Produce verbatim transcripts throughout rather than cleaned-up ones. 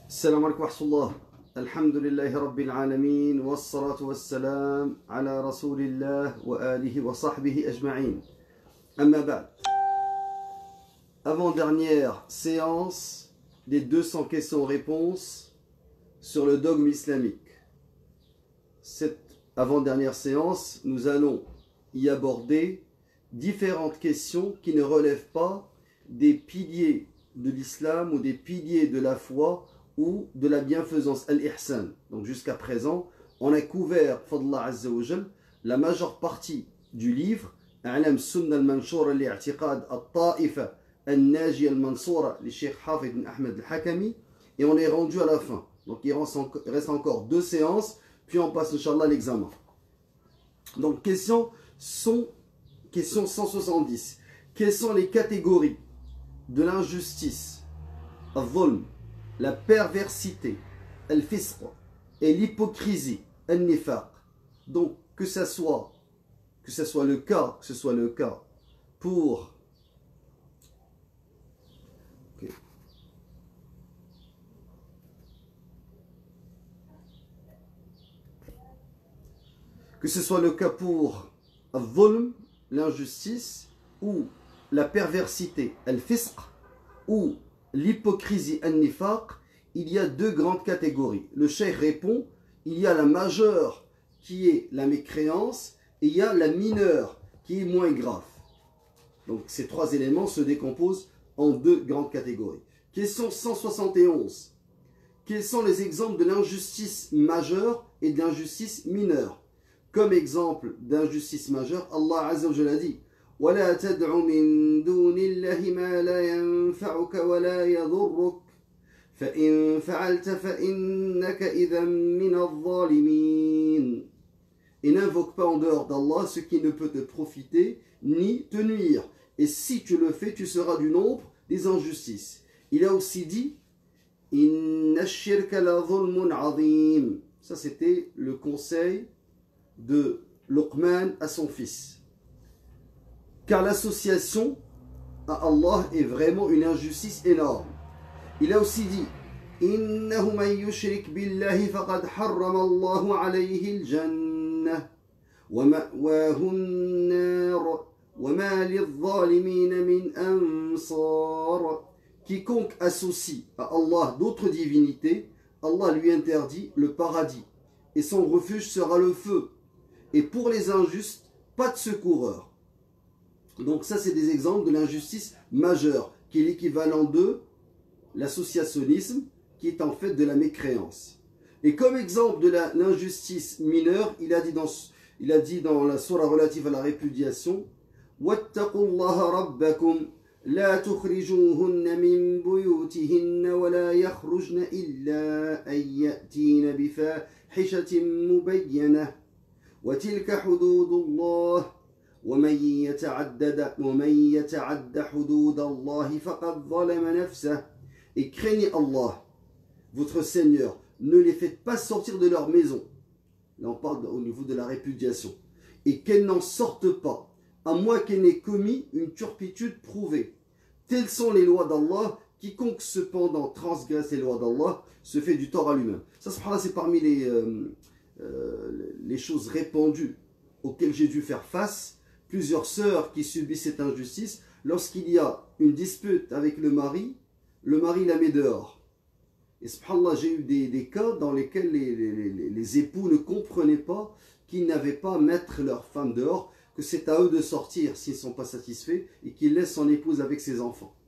السلام عليكم ورحمة الله. الحمد لله رب العالمين والصلاة والسلام على رسول الله وآله وصحبه أجمعين. أما بعد. Avant-dernière séance des deux cents questions-réponses sur le dogme islamique. Cette avant-dernière séance, nous allons y aborder différentes questions qui ne relèvent pas des piliers de l'islam ou des piliers de la foi ou de la bienfaisance, al-ihsan. Donc jusqu'à présent, on a couvert, fadllah azza wa jal, la majeure partie du livre, A'lam Sunna al-Manshura li'a'tiqad al-Ta'ifa al-Naji al-Mansoura li Sheikh Hafid ibn Ahmed al-Hakami, et on est rendu à la fin. Donc il reste encore deux séances, puis on passe, Inch'Allah, à l'examen. Donc question, sont, question cent soixante-dix. Quelles sont les catégories de l'injustice, al-Dhulm, la perversité, al-fisq et l'hypocrisie, al-nifaq? Donc que ça soit que ce soit le cas, que ce soit le cas pour okay. que ce soit le cas pour al-dhulm, l'injustice, ou la perversité, al-fisq, ou l'hypocrisie, al-nifaq, il y a deux grandes catégories. Le cheikh répond, il y a la majeure qui est la mécréance et il y a la mineure qui est moins grave. Donc ces trois éléments se décomposent en deux grandes catégories. Question cent soixante et onze. Quels sont les exemples de l'injustice majeure et de l'injustice mineure? Comme exemple d'injustice majeure, Allah Azza wa Jalla a dit وَلَا تَدْعُ مِن دُونِ اللَّهِ مَا لَا يَنفَعُكَ وَلَا يَضُرُّكَ فَإِن فَعَلْتَ فَإِنَّكَ إِذًا مِنَ الظَّالِمِينَ. Et n'invoque pas en dehors d'Allah ce qui ne peut te profiter ni te nuire. Et si tu le fais, tu seras du nombre des injustices. Il a aussi dit إِنَّ الشِّرْكَ لَظُلْمٌ عَظِيمٌ. Ça, c'était le conseil de Luqman à son fils. Car l'association à Allah est vraiment une injustice énorme. Il a aussi dit إِنَّهُ مَن يُشْرِكْ بِاللَّهِ فَقَدْ حَرَّمَ اللَّهُ عَلَيْهِ الْجَنَّةَ وَمَأْوَاهُ النَّارُ وَمَا لِلظَّالِمِينَ مِنْ أَنصَارٍ. Quiconque associe à Allah d'autres divinités, Allah lui interdit le paradis, et son refuge sera le feu. Et pour les injustes, pas de secoureur. Donc ça, c'est des exemples de l'injustice majeure, qui est l'équivalent de l'associationnisme, qui est en fait de la mécréance. Et comme exemple de l'injustice mineure, il a dit dans, il a dit dans la sourate relative à la répudiation وَاتَّقُوا اللَّهَ رَبَّكُمْ لَا تُخْرِجُوهُنَّ مِنْ بُيُوتِهِنَّ وَلَا يَخْرُجْنَ إِلَّا أَنْ يَأْتِينَ بِفَاحِشَةٍ مُبَيَّنَةٍ وَتِلْكَ حُدُودُ اللَّهِ وَمَنْ يَتَعَدَّ وَمَنْ يَتَعَدَّ حُدُودَ اللَّهِ فَقَدْ ظَلَمَ نَفْسَهُ. Et craignez Allah, votre Seigneur, ne les faites pas sortir de leur maison. Là on parle au niveau de la répudiation. Et qu'elles n'en sortent pas, à moins qu'elles n'aient commis une turpitude prouvée. Telles sont les lois d'Allah. Quiconque cependant transgresse les lois d'Allah se fait du tort à lui-même. Ça, c'est parmi les, euh, euh, les choses répandues auxquelles j'ai dû faire face. Plusieurs sœurs qui subissent cette injustice, lorsqu'il y a une dispute avec le mari, le mari la met dehors. Et subhanallah, j'ai eu des, des cas dans lesquels les, les, les, les époux ne comprenaient pas qu'ils n'avaient pas à mettre leur femme dehors, que c'est à eux de sortir s'ils ne sont pas satisfaits et qu'ils laissent son épouse avec ses enfants.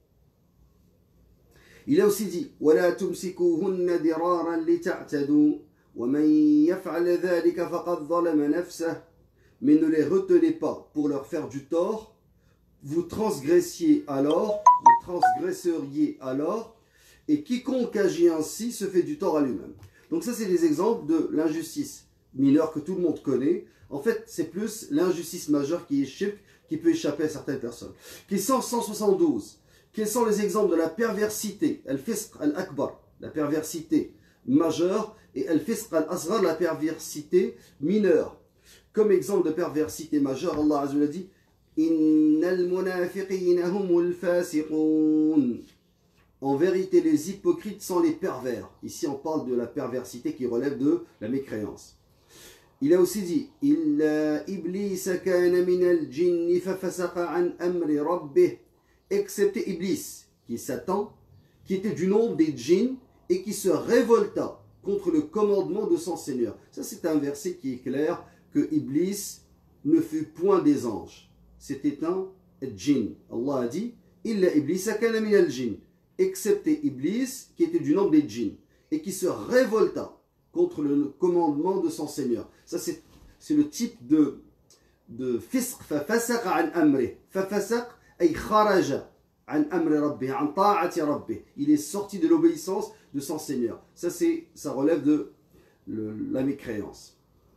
Il a aussi dit وَلَا تُمْسِكُوهُنَّ دِرَارًا لِتَعْتَدُوا وَمَنْ يَفْعَلَ ذَلِكَ فَقَدْ ظَلَمَ نَفْسَهُ. Mais ne les retenez pas pour leur faire du tort, vous transgressiez alors, vous transgresseriez alors, et quiconque agit ainsi se fait du tort à lui-même. Donc ça, c'est des exemples de l'injustice mineure que tout le monde connaît. En fait, c'est plus l'injustice majeure qui est shirk, qui peut échapper à certaines personnes. Question cent soixante-douze. Quels sont les exemples de la perversité, al-fisq al-akbar, la perversité majeure, et al-fisq al-asghar, la perversité mineure? Comme exemple de perversité majeure, Allah Azza wa Jalla dit Innal munafiqina humul fasiqun. En vérité, les hypocrites sont les pervers. Ici, on parle de la perversité qui relève de la mécréance. Il a aussi dit Illa Iblis kana min al-jinn fafasaqa an amri rabbih, excepté Iblis, qui est Satan, qui était du nombre des djinns et qui se révolta contre le commandement de son Seigneur. Ça, c'est un verset qui est clair que Iblis ne fut point des anges. C'était un djinn. Allah a dit Illa Iblis kana min al-jinn, excepté Iblis, qui était du nombre des djinns et qui se révolta contre le commandement de son Seigneur. Ça, c'est le type de, de fisq. فَفَسَقَ عَنْ أَمْرِهِ. فَفَسَقَ أي خَرَجَ عَنْ أَمْرِ رَبِّهِ عَنْ طَاعَةِ رَبِّهِ. Il est sorti de l'obéissance de son Seigneur. Ça, ça relève de le, la mécréance.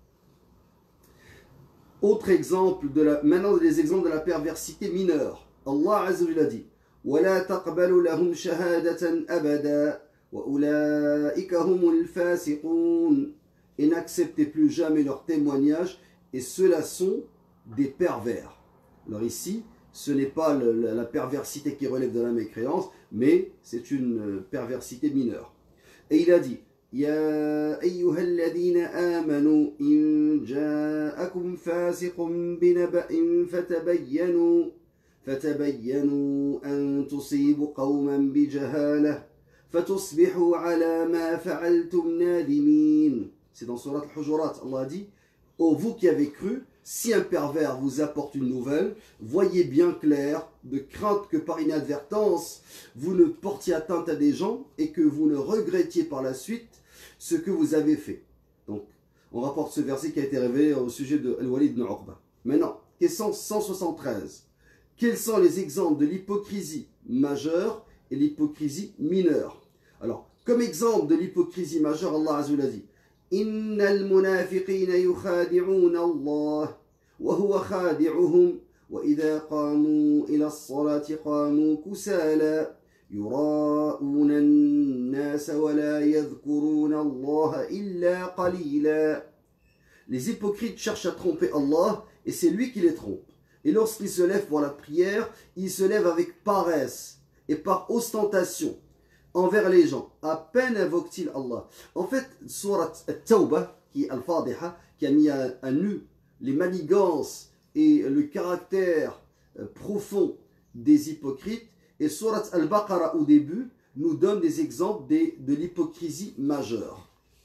Autre exemple, de la, maintenant les exemples de la perversité mineure. Allah Azza wa Jalla dit وَلَا تَقْبَلُوا لَهُمْ شَهَادَةً أَبَدًا وَأُولَٰئِكَ هُمُ الْفَاسِقُونَ. Et n'acceptez plus jamais leur témoignage, et ceux-là sont des pervers. Alors ici, ce n'est pas le, la, la perversité qui relève de la mécréance, mais c'est une perversité mineure. Et il a dit Ya ayyuhalladhina amanu in ja'akum fasiqun binaba'in fatabayyanu fatabayyanu an tusibu qawman bijahalah fatusbihu ala ma fa'altum nadimin. C'est dans Surat Al-Hujurat, Allah a dit ô vous qui avez cru, si un pervers vous apporte une nouvelle, voyez bien clair, de crainte que par inadvertance, vous ne portiez atteinte à des gens et que vous ne regrettiez par la suite ce que vous avez fait. Donc, on rapporte ce verset qui a été révélé au sujet de Al-Walid ibn Uqba. Maintenant, question cent soixante-treize. Quels sont les exemples de l'hypocrisie majeure et l'hypocrisie mineure? Alors, comme exemple de l'hypocrisie majeure, Allah Azza wa Jalla dit إن المنافقين يخادعون الله وهو خادعهم وإذا قاموا إلى الصلاة قاموا كسالى يراءون الناس ولا يذكرون الله إلا قليلا. Les hypocrites cherchent à tromper Allah et c'est lui qui les trompe. Et lorsqu'ils se lèvent pour la prière, ils se lèvent avec paresse et par ostentation envers les gens. À peine invoque-t-il Allah. En fait, Surat At-Tawbah, qui est Al-Fadiha, qui a mis à, à nu les manigances et le caractère euh, profond des hypocrites, et Surat Al-Baqarah au début nous donne des exemples des, de l'hypocrisie majeure.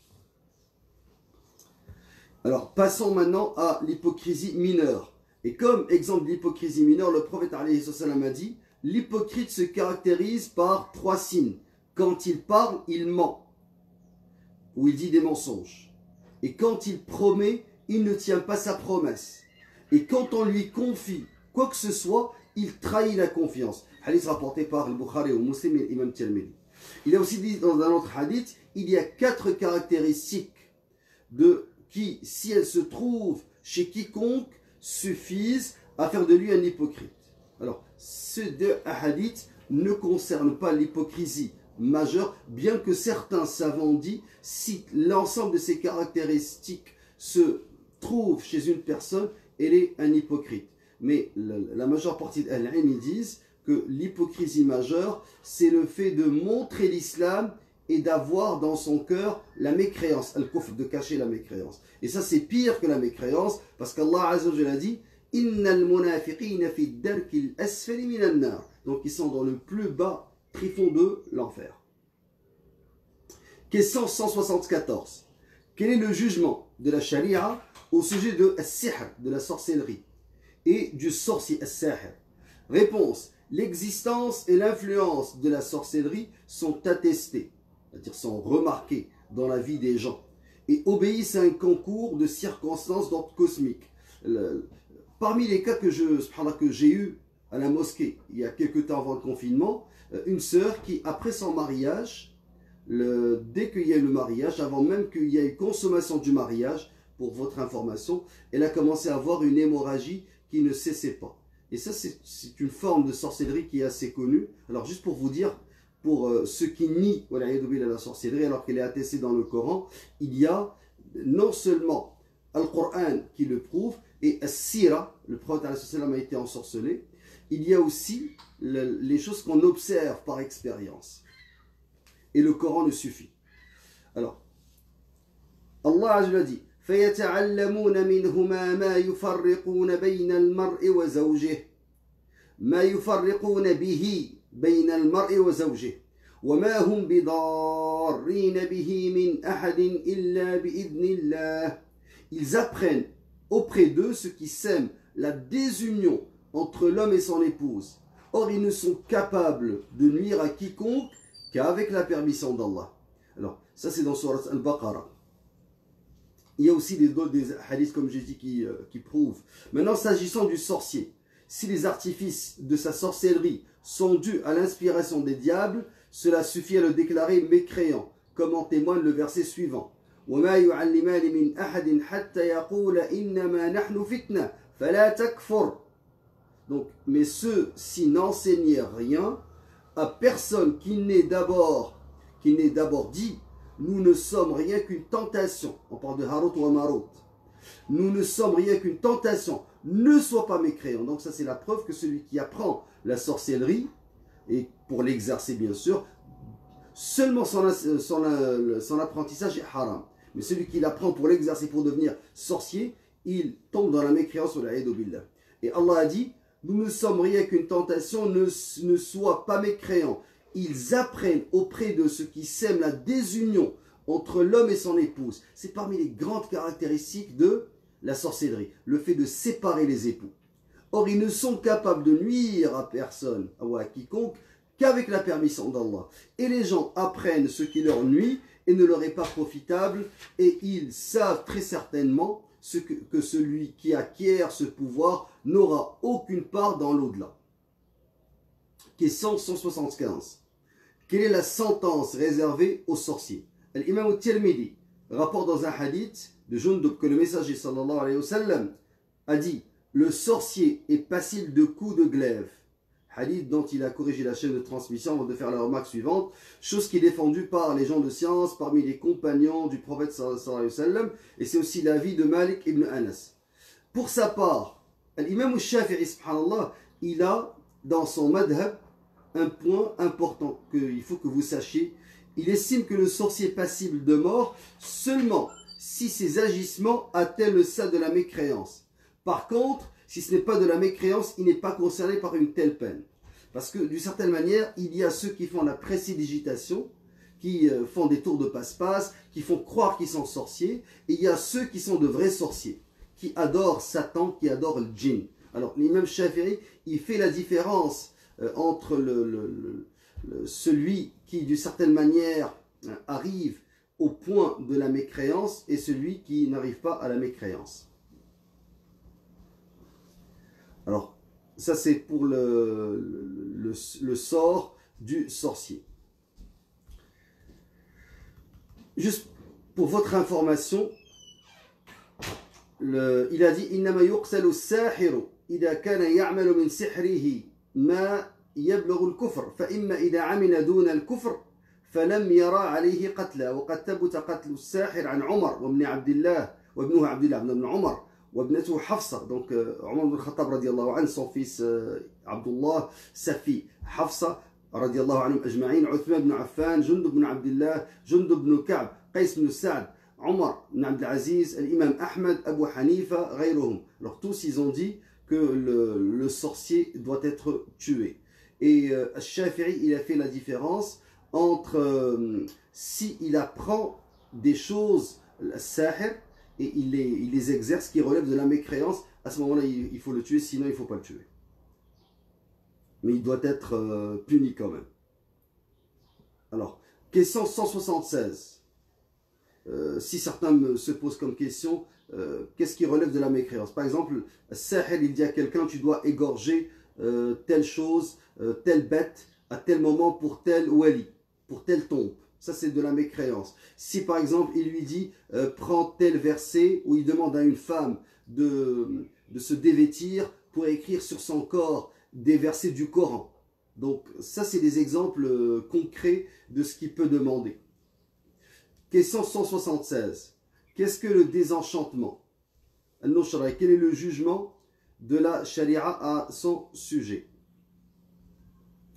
Alors, passons maintenant à l'hypocrisie mineure. Et comme exemple de l'hypocrisie mineure, le prophète alayhi salam a dit l'hypocrite se caractérise par trois signes. Quand il parle, il ment, ou il dit des mensonges. Et quand il promet, il ne tient pas sa promesse. Et quand on lui confie quoi que ce soit, il trahit la confiance. Hadith rapporté par le Bukhari ou Muslim et l'imam Tirmidhi. Il a aussi dit dans un autre hadith, il y a quatre caractéristiques de qui, si elles se trouvent chez quiconque, suffisent à faire de lui un hypocrite. Alors, ces deux hadiths ne concernent pas l'hypocrisie majeure, bien que certains savants disent si l'ensemble de ces caractéristiques se trouve chez une personne, elle est un hypocrite. Mais la, la majeure partie d'Al-Ilm disent que l'hypocrisie majeure, c'est le fait de montrer l'islam et d'avoir dans son cœur la mécréance, al-kufr, de cacher la mécréance. Et ça, c'est pire que la mécréance, parce qu'Allah Azza wa Jalla a dit Innal munafiqina fi darkil asfali minan nar. Donc, ils sont dans le plus bas tréfonds de l'enfer. Question cent soixante-quatorze. Quel est le jugement de la charia au sujet de as-sihr, de la sorcellerie, et du sorcier as-sahir? Réponse. L'existence et l'influence de la sorcellerie sont attestées, c'est-à-dire sont remarquées dans la vie des gens, et obéissent à un concours de circonstances d'ordre cosmique. Le, parmi les cas que je, que j'ai eu à la mosquée, il y a quelques temps avant le confinement, une sœur qui, après son mariage, le, dès qu'il y a eu le mariage, avant même qu'il y ait eu consommation du mariage, pour votre information, elle a commencé à avoir une hémorragie qui ne cessait pas. Et ça, c'est une forme de sorcellerie qui est assez connue. Alors, juste pour vous dire, pour euh, ceux qui nient la sorcellerie, alors qu'elle est attestée dans le Coran, il y a non seulement Al-Qur'an qui le prouve, et As-Sira, le prophète a été ensorcelé, il y a aussi le, les choses qu'on observe par expérience. et le Coran ne suffit. Alors, Allah Azza wa Jalla dit فَيَتَعَلَّمُونَ مِنْهُمَا مَا يُفَرِّقُونَ بَيْنَ الْمَرْءِ وَزَوْجِهِ ما يفرقون به بين المرء وزوجه وما هم بضارين به من أحد إلا بإذن الله. Ils apprennent auprès d'eux ce qui sème la désunion entre l'homme et son épouse. Or, ils ne sont capables de nuire à quiconque qu'avec la permission d'Allah. Alors, ça c'est dans Surat Al-Baqarah. Il y a aussi des, des hadiths, comme j'ai dit, qui, euh, qui prouvent. Maintenant, s'agissant du sorcier, si les artifices de sa sorcellerie sont dus à l'inspiration des diables, cela suffit à le déclarer mécréant, comme en témoigne le verset suivant. وَمَا يُعَلِّمَانِ مِنْ أَحَدٍ حَتَّى يَقُولَ إِنَّمَا نَحْنُ فِتْنَةٌ فَلَا تَكْفُرْ. Donc, mais ceux-ci n'enseignaient rien à personne qui n'ait d'abord, qui n'ait d'abord dit, nous ne sommes rien qu'une tentation. On parle de Harut ou Marut. Nous ne sommes rien qu'une tentation. Ne sois pas mécréant. Donc ça c'est la preuve que celui qui apprend la sorcellerie, et pour l'exercer bien sûr, seulement son, son, son apprentissage est haram. Mais celui qui l'apprend pour l'exercer, pour devenir sorcier, il tombe dans la mécréance ou la haïd billah. Et Allah a dit, nous ne sommes rien qu'une tentation, ne, ne sois pas mécréant. Ils apprennent auprès de ceux qui sèment la désunion entre l'homme et son épouse. C'est parmi les grandes caractéristiques de la sorcellerie, le fait de séparer les époux. Or, ils ne sont capables de nuire à personne, ou à quiconque, qu'avec la permission d'Allah. Et les gens apprennent ce qui leur nuit et ne leur est pas profitable, et ils savent très certainement ce que, que celui qui acquiert ce pouvoir n'aura aucune part dans l'au-delà. Question cent soixante-quinze. Quelle est la sentence réservée aux sorciers? L'imam al-Tirmidhi rapporte dans un hadith de Jundub que le messager sallallahu alayhi wa sallam a dit: le sorcier est passible de coups de glaive. Hadith dont il a corrigé la chaîne de transmission avant de faire la remarque suivante, chose qui est défendue par les gens de science parmi les compagnons du prophète sallallahu alayhi wa sallam, et c'est aussi l'avis de Malik ibn Anas. Pour sa part, l'imam al-Shafi'i subhanallah, il a dans son madhab un point important qu'il faut que vous sachiez. Il estime que le sorcier est passible de mort seulement si ses agissements atteignent le stade de la mécréance. Par contre, si ce n'est pas de la mécréance, il n'est pas concerné par une telle peine. Parce que d'une certaine manière, il y a ceux qui font la prestidigitation, qui font des tours de passe-passe, qui font croire qu'ils sont sorciers, et il y a ceux qui sont de vrais sorciers, qui adorent Satan, qui adorent le djinn. Alors l'imam Shafi'i, il fait la différence euh, entre le, le, le, le, celui qui d'une certaine manière euh, arrive au point de la mécréance et celui qui n'arrive pas à la mécréance. Alors, ça c'est pour le, le, le sort du sorcier. Juste pour votre information, le, il a dit إنما يقتل الساحر إذا كان يعمل من سحره ما يبلغ الكفر فإما إذا عمل دون الكفر فلم يرى عليه قتلا وقد ثبت قتل الساحر عن عمر وابن عبد الله وابنه عبد الله بن عمر وابنته حفصة. Donc عمر بن الخطاب رضي الله عنه, son fils عبد الله, sa fille حفصة رضي الله عنهم أجمعين, عثمان بن عفان, جندب بن عبد الله, جندب بن كعب, قيس بن سعد, عمر بن عبد العزيز, l'imam Ahmed, Abu Hanifa, غيرهم. Alors tous ils ont dit que le, le sorcier doit être tué. Et euh, Shafi'i, il a fait la différence entre euh, si il apprend des choses, le sahir, et il les, il les exerce, qui relèvent de la mécréance, à ce moment-là, il, il faut le tuer, sinon il ne faut pas le tuer. Mais il doit être euh, puni quand même. Alors, question cent soixante-seize. Euh, si certains me, se posent comme question, euh, qu'est-ce qui relève de la mécréance? Par exemple, Sahel, il dit à quelqu'un, tu dois égorger euh, telle chose, euh, telle bête, à tel moment pour tel wali, pour telle tombe. Ça, c'est de la mécréance. Si par exemple, il lui dit, euh, prends tel verset, où il demande à une femme de, de se dévêtir pour écrire sur son corps des versets du Coran. Donc, ça, c'est des exemples euh, concrets de ce qu'il peut demander. Question cent soixante-seize. Qu'est-ce que le désenchantement? Quel est le jugement de la charia à son sujet?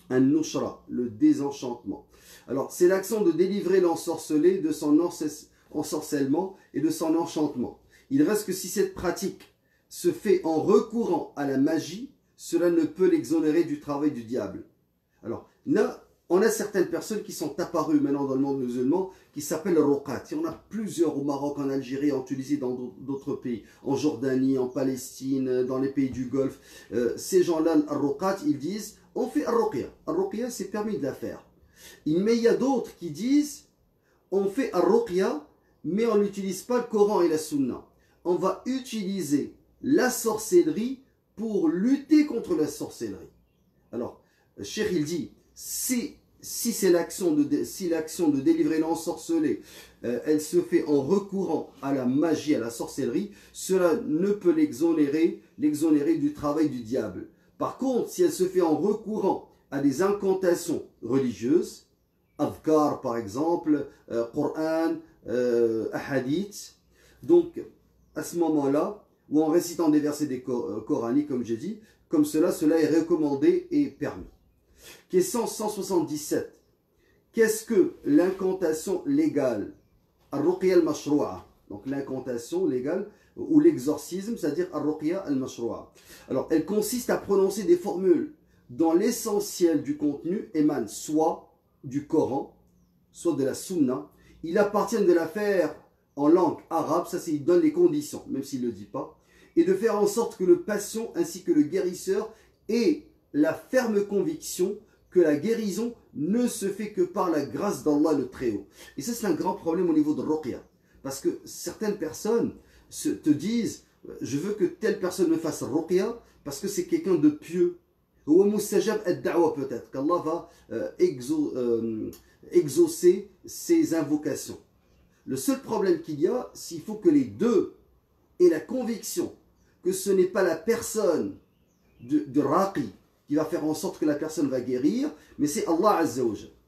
un nushra, le désenchantement. Alors, c'est l'action de délivrer l'ensorcelé de son ensorcellement et de son enchantement. Il reste que si cette pratique se fait en recourant à la magie, cela ne peut l'exonérer du travail du diable. Alors, là, on a certaines personnes qui sont apparues maintenant dans le monde musulman qui s'appellent Ruqat. Il y en a plusieurs au Maroc, en Algérie, en Tunisie, dans d'autres pays, en Jordanie, en Palestine, dans les pays du Golfe. Euh, ces gens-là, Ruqat, ils disent on fait Ar-Ruqya. Ar-Ruqya, c'est permis de la faire. Mais il y a d'autres qui disent on fait Ar-Ruqya, mais on n'utilise pas le Coran et la Sunna. On va utiliser la sorcellerie pour lutter contre la sorcellerie. Alors, Cheikh, il dit, si, si c'est l'action de, si l'action de délivrer l'ensorcelé, euh, elle se fait en recourant à la magie, à la sorcellerie, cela ne peut l'exonérer, l'exonérer du travail du diable. Par contre, si elle se fait en recourant à des incantations religieuses, Adhkar par exemple, euh, Coran, euh, Ahadith, donc à ce moment-là, ou en récitant des versets des cor coraniques, comme j'ai dit, comme cela, cela est recommandé et permis. Question cent soixante-dix-sept. Qu'est-ce que l'incantation légale? Ar-Ruqya al-Mashru'a. Donc l'incantation légale ou l'exorcisme, c'est-à-dire Ar-Ruqya al-Mashru'a. Alors, elle consiste à prononcer des formules dont l'essentiel du contenu émane soit du Coran, soit de la Sunna. Il appartient de la faire en langue arabe, ça c'est il donne les conditions, même s'il ne le dit pas, et de faire en sorte que le patient ainsi que le guérisseur ait la ferme conviction que la guérison ne se fait que par la grâce d'Allah le Très-Haut. Et ça c'est un grand problème au niveau de Ruqya, parce que certaines personnes se, te disent je veux que telle personne me fasse Ruqya parce que c'est quelqu'un de pieux, ou mustajab ad-da'wa peut-être, qu'Allah va euh, exau, euh, exaucer ses invocations. Le seul problème qu'il y a, c'est qu'il faut que les deux aient la conviction que ce n'est pas la personne de, de Raqi qui va faire en sorte que la personne va guérir, mais c'est Allah Azza wa Jal.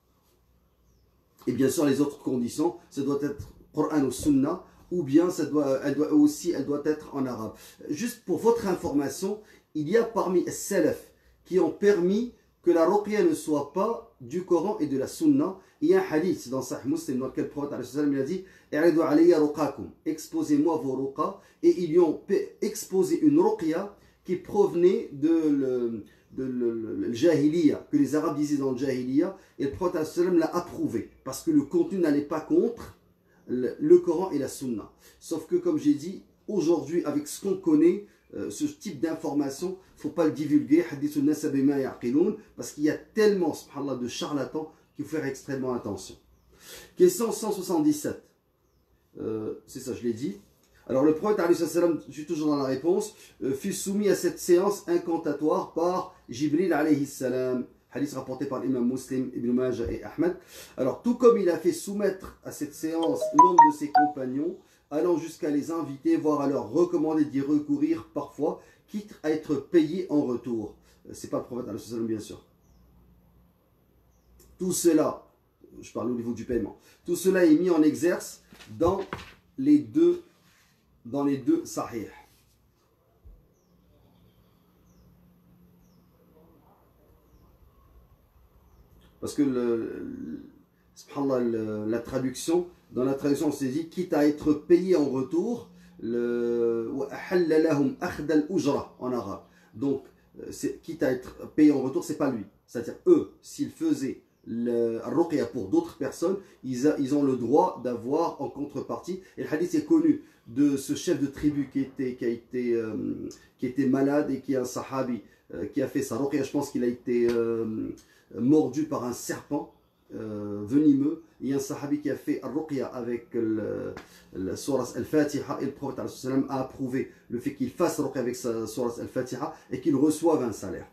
Et bien sûr, les autres conditions, ça doit être Coran ou Sunna, ou bien ça doit, elle doit aussi elle doit être en arabe. Juste pour votre information, il y a parmi les salaf qui ont permis que la ruqya ne soit pas du Coran et de la Sunna. Il y a un hadith dans Sahih Muslim dans lequel le prophète il a dit exposez-moi vos ruqas, et ils lui ont exposé une ruqya qui provenait de le, de le, le, le jahiliya, que les Arabes disaient dans le jahiliya, et le prophète l'a approuvé parce que le contenu n'allait pas contre le, le Coran et la Sunna. Sauf que, comme j'ai dit, aujourd'hui, avec ce qu'on connaît, euh, ce type d'information, il ne faut pas le divulguer, parce qu'il y a tellement, subhanallah, de charlatans qu'il faut faire extrêmement attention. Question cent soixante-dix-sept. Euh, c'est ça, je l'ai dit. Alors le prophète, je suis toujours dans la réponse, euh, fut soumis à cette séance incantatoire par Jibril alayhi salam. Hadith rapporté par l'imam Muslim, Ibn Majah et Ahmed. Alors tout comme il a fait soumettre à cette séance nombre de ses compagnons, allant jusqu'à les inviter, voire à leur recommander d'y recourir parfois, quitte à être payé en retour. C'est pas le prophète alayhi salam bien sûr. Tout cela, je parle au niveau du paiement, tout cela est mis en exerce dans les deux dans les deux sahih. Parce que le, le, subhanallah, le, la traduction, dans la traduction on s'est dit quitte à être payé en retour, le en arabe. Donc quitte à être payé en retour, c'est pas lui. C'est-à-dire eux, s'ils faisaient le ruqya pour d'autres personnes, ils, a, ils ont le droit d'avoir en contrepartie. Et le hadith est connu de ce chef de tribu qui était, qui a été, euh, qui était malade et qui est un sahabi euh, qui a fait sa ruqya. Je pense qu'il a été euh, mordu par un serpent euh, venimeux. Il y a un sahabi qui a fait un ruqya avec le, le surat al-Fatiha, et le prophète a approuvé le fait qu'il fasse ruqya avec sa surat al-Fatiha et qu'il reçoive un salaire.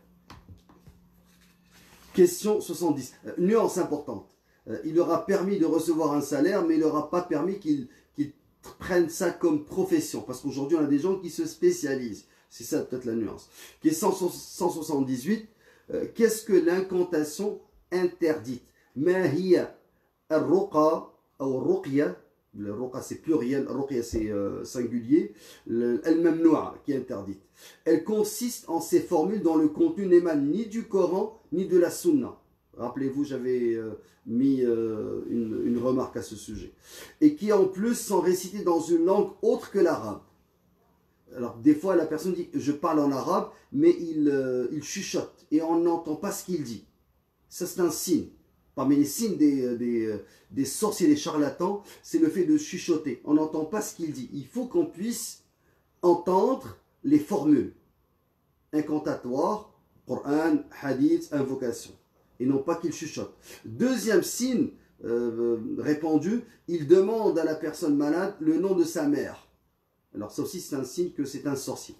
Question soixante-dix. Euh, nuance importante. Euh, il leur a permis de recevoir un salaire, mais il ne leur a pas permis qu'ils qu'ils prennent ça comme profession. Parce qu'aujourd'hui, on a des gens qui se spécialisent. C'est ça peut-être la nuance. Question cent soixante-dix-huit. Euh, Qu'est-ce que l'incantation interdite? Ma hiya ar-ruqa ou ruqya le ruqa c'est pluriel, ruqya c'est euh, singulier, al-mamnoua qui est interdite. Elle consiste en ces formules dont le contenu n'émane ni du Coran ni de la Sunna. Rappelez-vous, j'avais euh, mis euh, une, une remarque à ce sujet. Et qui en plus sont récitées dans une langue autre que l'arabe. Alors des fois la personne dit je parle en arabe, mais il, euh, il chuchote et on n'entend pas ce qu'il dit. Ça c'est un signe. Parmi les signes des, des, des sorciers, des charlatans, c'est le fait de chuchoter. On n'entend pas ce qu'il dit. Il faut qu'on puisse entendre les formules incantatoires, Coran, hadith, invocation, et non pas qu'il chuchote. Deuxième signe euh, répandu, il demande à la personne malade le nom de sa mère. Alors ça aussi c'est un signe que c'est un sorcier.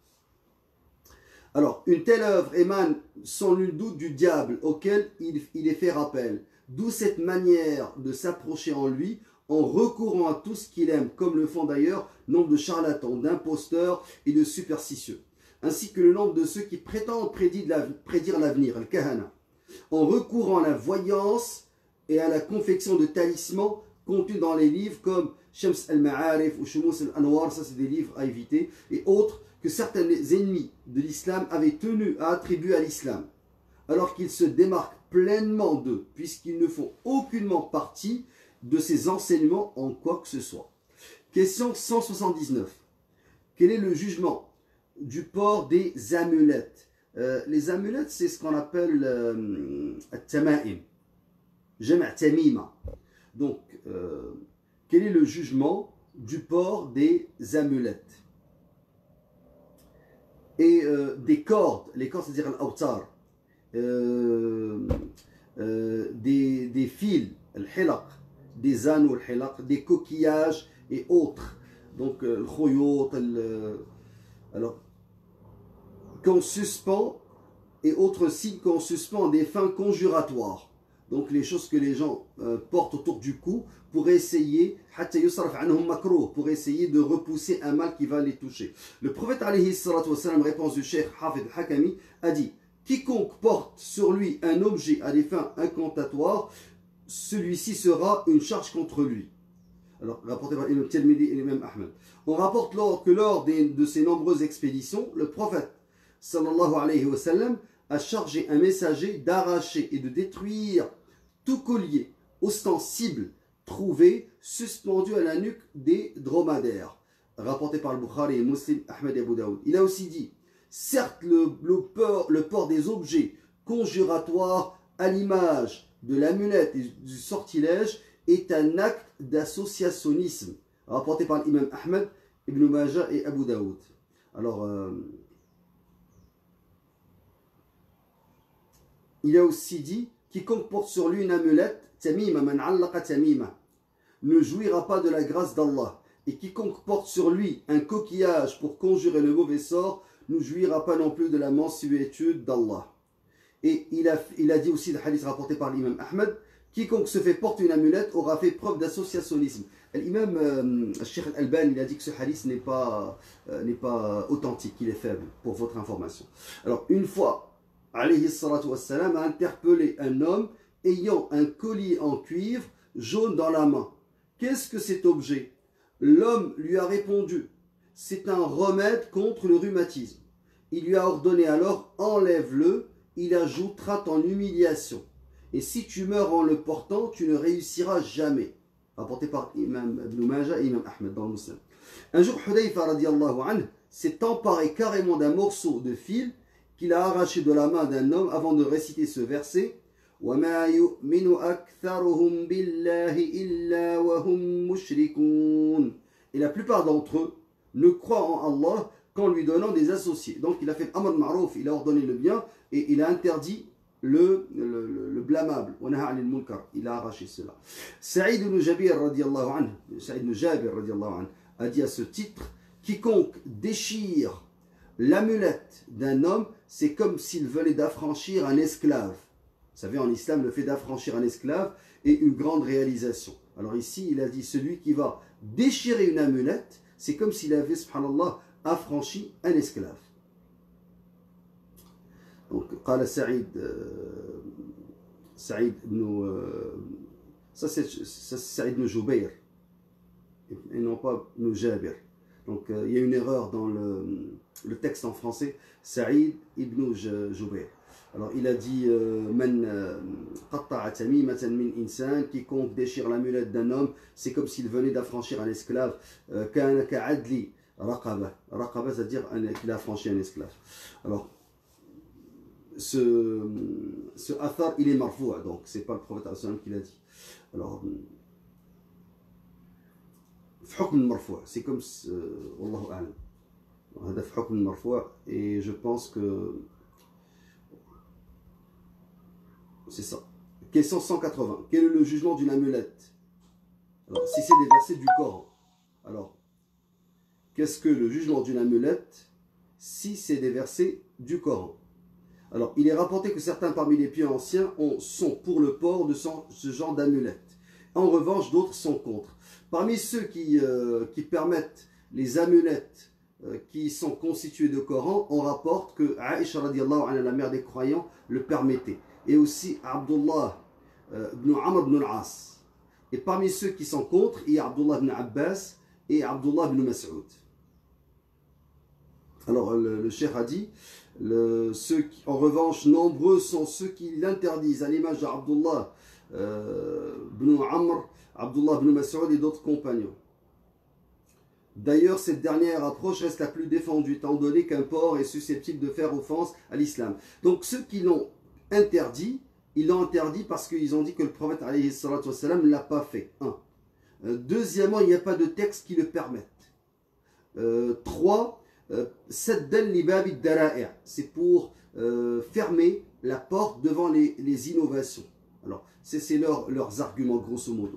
Alors une telle œuvre émane sans nul doute du diable auquel il, il est fait rappel. D'où cette manière de s'approcher en lui en recourant à tout ce qu'il aime, comme le font d'ailleurs nombre de charlatans, d'imposteurs et de superstitieux, ainsi que le nombre de ceux qui prétendent prédire l'avenir, le kahana, en recourant à la voyance et à la confection de talismans contenus dans les livres comme Shams al-Ma'arif ou Shumus al-Anwar, ça c'est des livres à éviter, et autres que certains ennemis de l'islam avaient tenu à attribuer à l'islam, alors qu'ils se démarquent pleinement d'eux, puisqu'ils ne font aucunement partie de ces enseignements en quoi que ce soit. Question cent soixante-dix-neuf. Quel est le jugement du port des amulettes? euh, Les amulettes, c'est ce qu'on appelle euh, at-tama'im, jama' tamima. Donc, euh, quel est le jugement du port des amulettes et euh, des cordes? Les cordes, c'est-à-dire l'awtar, euh, euh, des, des fils, al-hilaq, des anneaux, al-hilaq, des coquillages et autres. Donc, le khoyot, alors, qu'on suspend, et autres signes qu'on suspend des fins conjuratoires. Donc les choses que les gens euh, portent autour du cou pour essayer, pour essayer de repousser un mal qui va les toucher. Le prophète alayhi salatu wa salam, réponse du cheikh Hafid al-Hakami, a dit: quiconque porte sur lui un objet à des fins incantatoires, celui-ci sera une charge contre lui. Alors, rapporté par Imam Tirmidhi et l'imam Ahmed. On rapporte lors, que lors des, de ces nombreuses expéditions, le prophète sallallahu alayhi wa sallam a chargé un messager d'arracher et de détruire tout collier ostensible trouvé suspendu à la nuque des dromadaires. Rapporté par le Bukhari et Muslim, Ahmed et Abu Daoud. Il a aussi dit: certes, le, le, port, le port des objets conjuratoires à l'image de l'amulette et du sortilège est un acte d'associationnisme. Rapporté par l'imam Ahmed, Ibn Majah et Abu Daoud. Alors, euh, il a aussi dit: quiconque porte sur lui une amulette, tamima, man allaqa tamima, ne jouira pas de la grâce d'Allah. Et quiconque porte sur lui un coquillage pour conjurer le mauvais sort, ne jouira pas non plus de la mansuétude d'Allah. Et il a, il a dit aussi, le hadith rapporté par l'imam Ahmed, quiconque se fait porter une amulette aura fait preuve d'associationnisme. L'imam euh, Cheikh Al-Albani, il a dit que ce hadith n'est pas, euh, n'est pas authentique, il est faible, pour votre information. Alors, une fois, alayhi salatu wassalam, a interpellé un homme ayant un collier en cuivre jaune dans la main. Qu'est-ce que cet objet? L'homme lui a répondu: c'est un remède contre le rhumatisme. Il lui a ordonné alors: enlève-le, il ajoutera ton humiliation. Et si tu meurs en le portant, tu ne réussiras jamais. Rapporté par Imam Ibn Majah et Imam Ahmed dans le Muslim. Un jour, Hudayfa radiallahu anhu s'est emparé carrément d'un morceau de fil qu'il a arraché de la main d'un homme avant de réciter ce verset: وَمَا يُؤْمِنُ أَكْثَرُهُمْ بِاللَّهِ إِلَّا وَهُمْ مُشْرِكُونَ. Et la plupart d'entre eux ne croient en Allah qu'en lui donnant des associés. Donc il a fait Amr Ma'rouf, il a ordonné le bien et il a interdit le, le, le, le blâmable. Il a arraché cela. Saïd ibn Jabir radiallahu anhu, Saïd ibn Jabir radiallahu anhu a dit à ce titre: quiconque déchire l'amulette d'un homme, c'est comme s'il venait d'affranchir un esclave. Vous savez, en islam, le fait d'affranchir un esclave est une grande réalisation. Alors ici, il a dit: celui qui va déchirer une amulette, c'est comme s'il avait, subhanallah, affranchi un esclave. Donc, قال Saïd, Saïd ibn, ça c'est Saïd ibn Jubayr. et non pas Ibn Jabir. Donc euh, il y a une erreur dans le, le texte en français, Saïd ibn Jubair. Alors il a dit Man qatta'a tamimatan min insan, quiconque déchire l'amulette d'un homme, c'est comme s'il venait d'affranchir un esclave. Kana ka'adli raqaba. Raqaba, c'est-à-dire qu'il a affranchi un esclave. Alors ce, ce athar, il est marfou', donc c'est pas le prophète qui l'a dit. Alors حكم المرفوع, c'est comme والله أعلم, هذا في حكم المرفوع, et je pense que c'est ça. Question cent quatre-vingts. Quel est le jugement d'une amulette? Alors, si c'est des versets du Coran, alors qu'est-ce que le jugement d'une amulette si c'est des versets du Coran? Alors, il est rapporté que certains parmi les pieux anciens ont, sont pour le port de ce genre d'amulette. En revanche, d'autres sont contre. Parmi ceux qui, euh, qui permettent les amulettes euh, qui sont constituées de Coran, on rapporte que Aïcha radiallahu anha, la mère des croyants, le permettait. Et aussi Abdullah euh, ibn Amr ibn al-As. Et parmi ceux qui sont contre, il y a Abdullah ibn Abbas et Abdullah ibn Mas'ud. Alors le, le cheikh a dit, le, ceux qui, en revanche, nombreux sont ceux qui l'interdisent, à l'image d'Abdullah euh, ibn Amr, Abdullah ibn Mas'ud et d'autres compagnons. D'ailleurs, cette dernière approche reste la plus défendue, étant donné qu'un porc est susceptible de faire offense à l'islam. Donc ceux qui l'ont interdit, ils l'ont interdit parce qu'ils ont dit que le prophète alayhi salatu wassalam ne l'a pas fait. Un. Euh, deuxièmement, il n'y a pas de texte qui le permette. Euh, trois. Saddan li babi dara'i', c'est pour euh, fermer la porte devant les, les innovations. Alors, c'est leur, leurs arguments, grosso modo.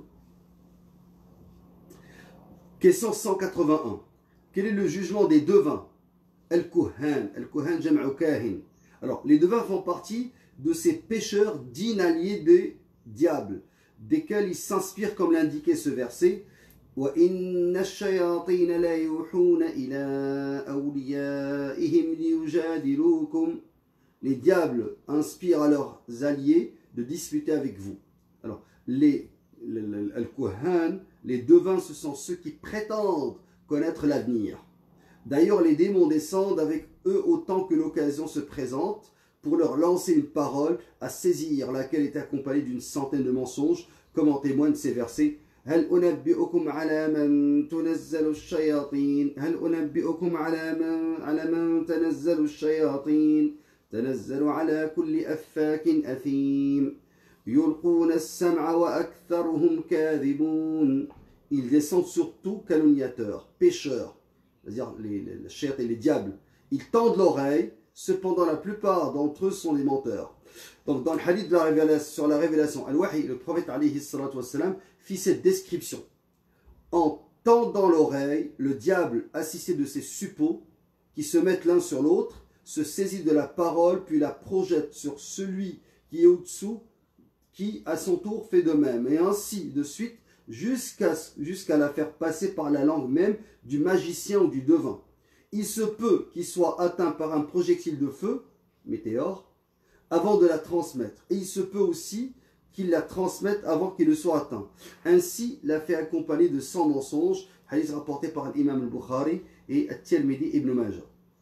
Question cent quatre-vingt-un. Quel est le jugement des devins? Al-Kuhan. Al-Kuhan jam'u kahin. Alors, les devins font partie de ces pécheurs d'inalliés des diables, desquels ils s'inspirent, comme l'indiquait ce verset. وَإِنَّ الشَّيَاطِينَ لَا يُوحُونَ إِلَىٰ أَوْلِيَائِهِمْ لِيُجَادِلُوكُمْ. Les diables inspirent à leurs alliés de disputer avec vous. Alors, les Al-Kuhan, les devins, ce sont ceux qui prétendent connaître l'avenir. D'ailleurs, les démons descendent avec eux autant que l'occasion se présente pour leur lancer une parole à saisir, laquelle est accompagnée d'une centaine de mensonges, comme en témoignent ces versets. هل أنبئكم على من تنزل الشياطين هل أنبئكم على من على من تنزل الشياطين تنزل على كل أفاك أثيم يلقون السمع وأكثرهم كاذبون. Ils descendent surtout calomniateurs, pécheurs, c'est-à-dire les, les, les shayats et les diables. Ils tendent l'oreille, cependant la plupart d'entre eux sont des menteurs. Donc dans le hadith de la révélation, sur la révélation Al-Wahi, le prophète alayhi salatu wassalam fit cette description. En tendant l'oreille, le diable, assisté de ses suppôts, qui se mettent l'un sur l'autre, se saisit de la parole, puis la projette sur celui qui est au-dessous, qui à son tour fait de même, et ainsi de suite, jusqu'à jusqu'à la faire passer par la langue même du magicien ou du devin. Il se peut qu'il soit atteint par un projectile de feu, météore, avant de la transmettre. Et il se peut aussi qu'il la transmette avant qu'il ne soit atteint. Ainsi, l'a fait accompagner de cent mensonges, hadith rapporté par l'imam al-Bukhari et At-Tirmidhi ibn Majah.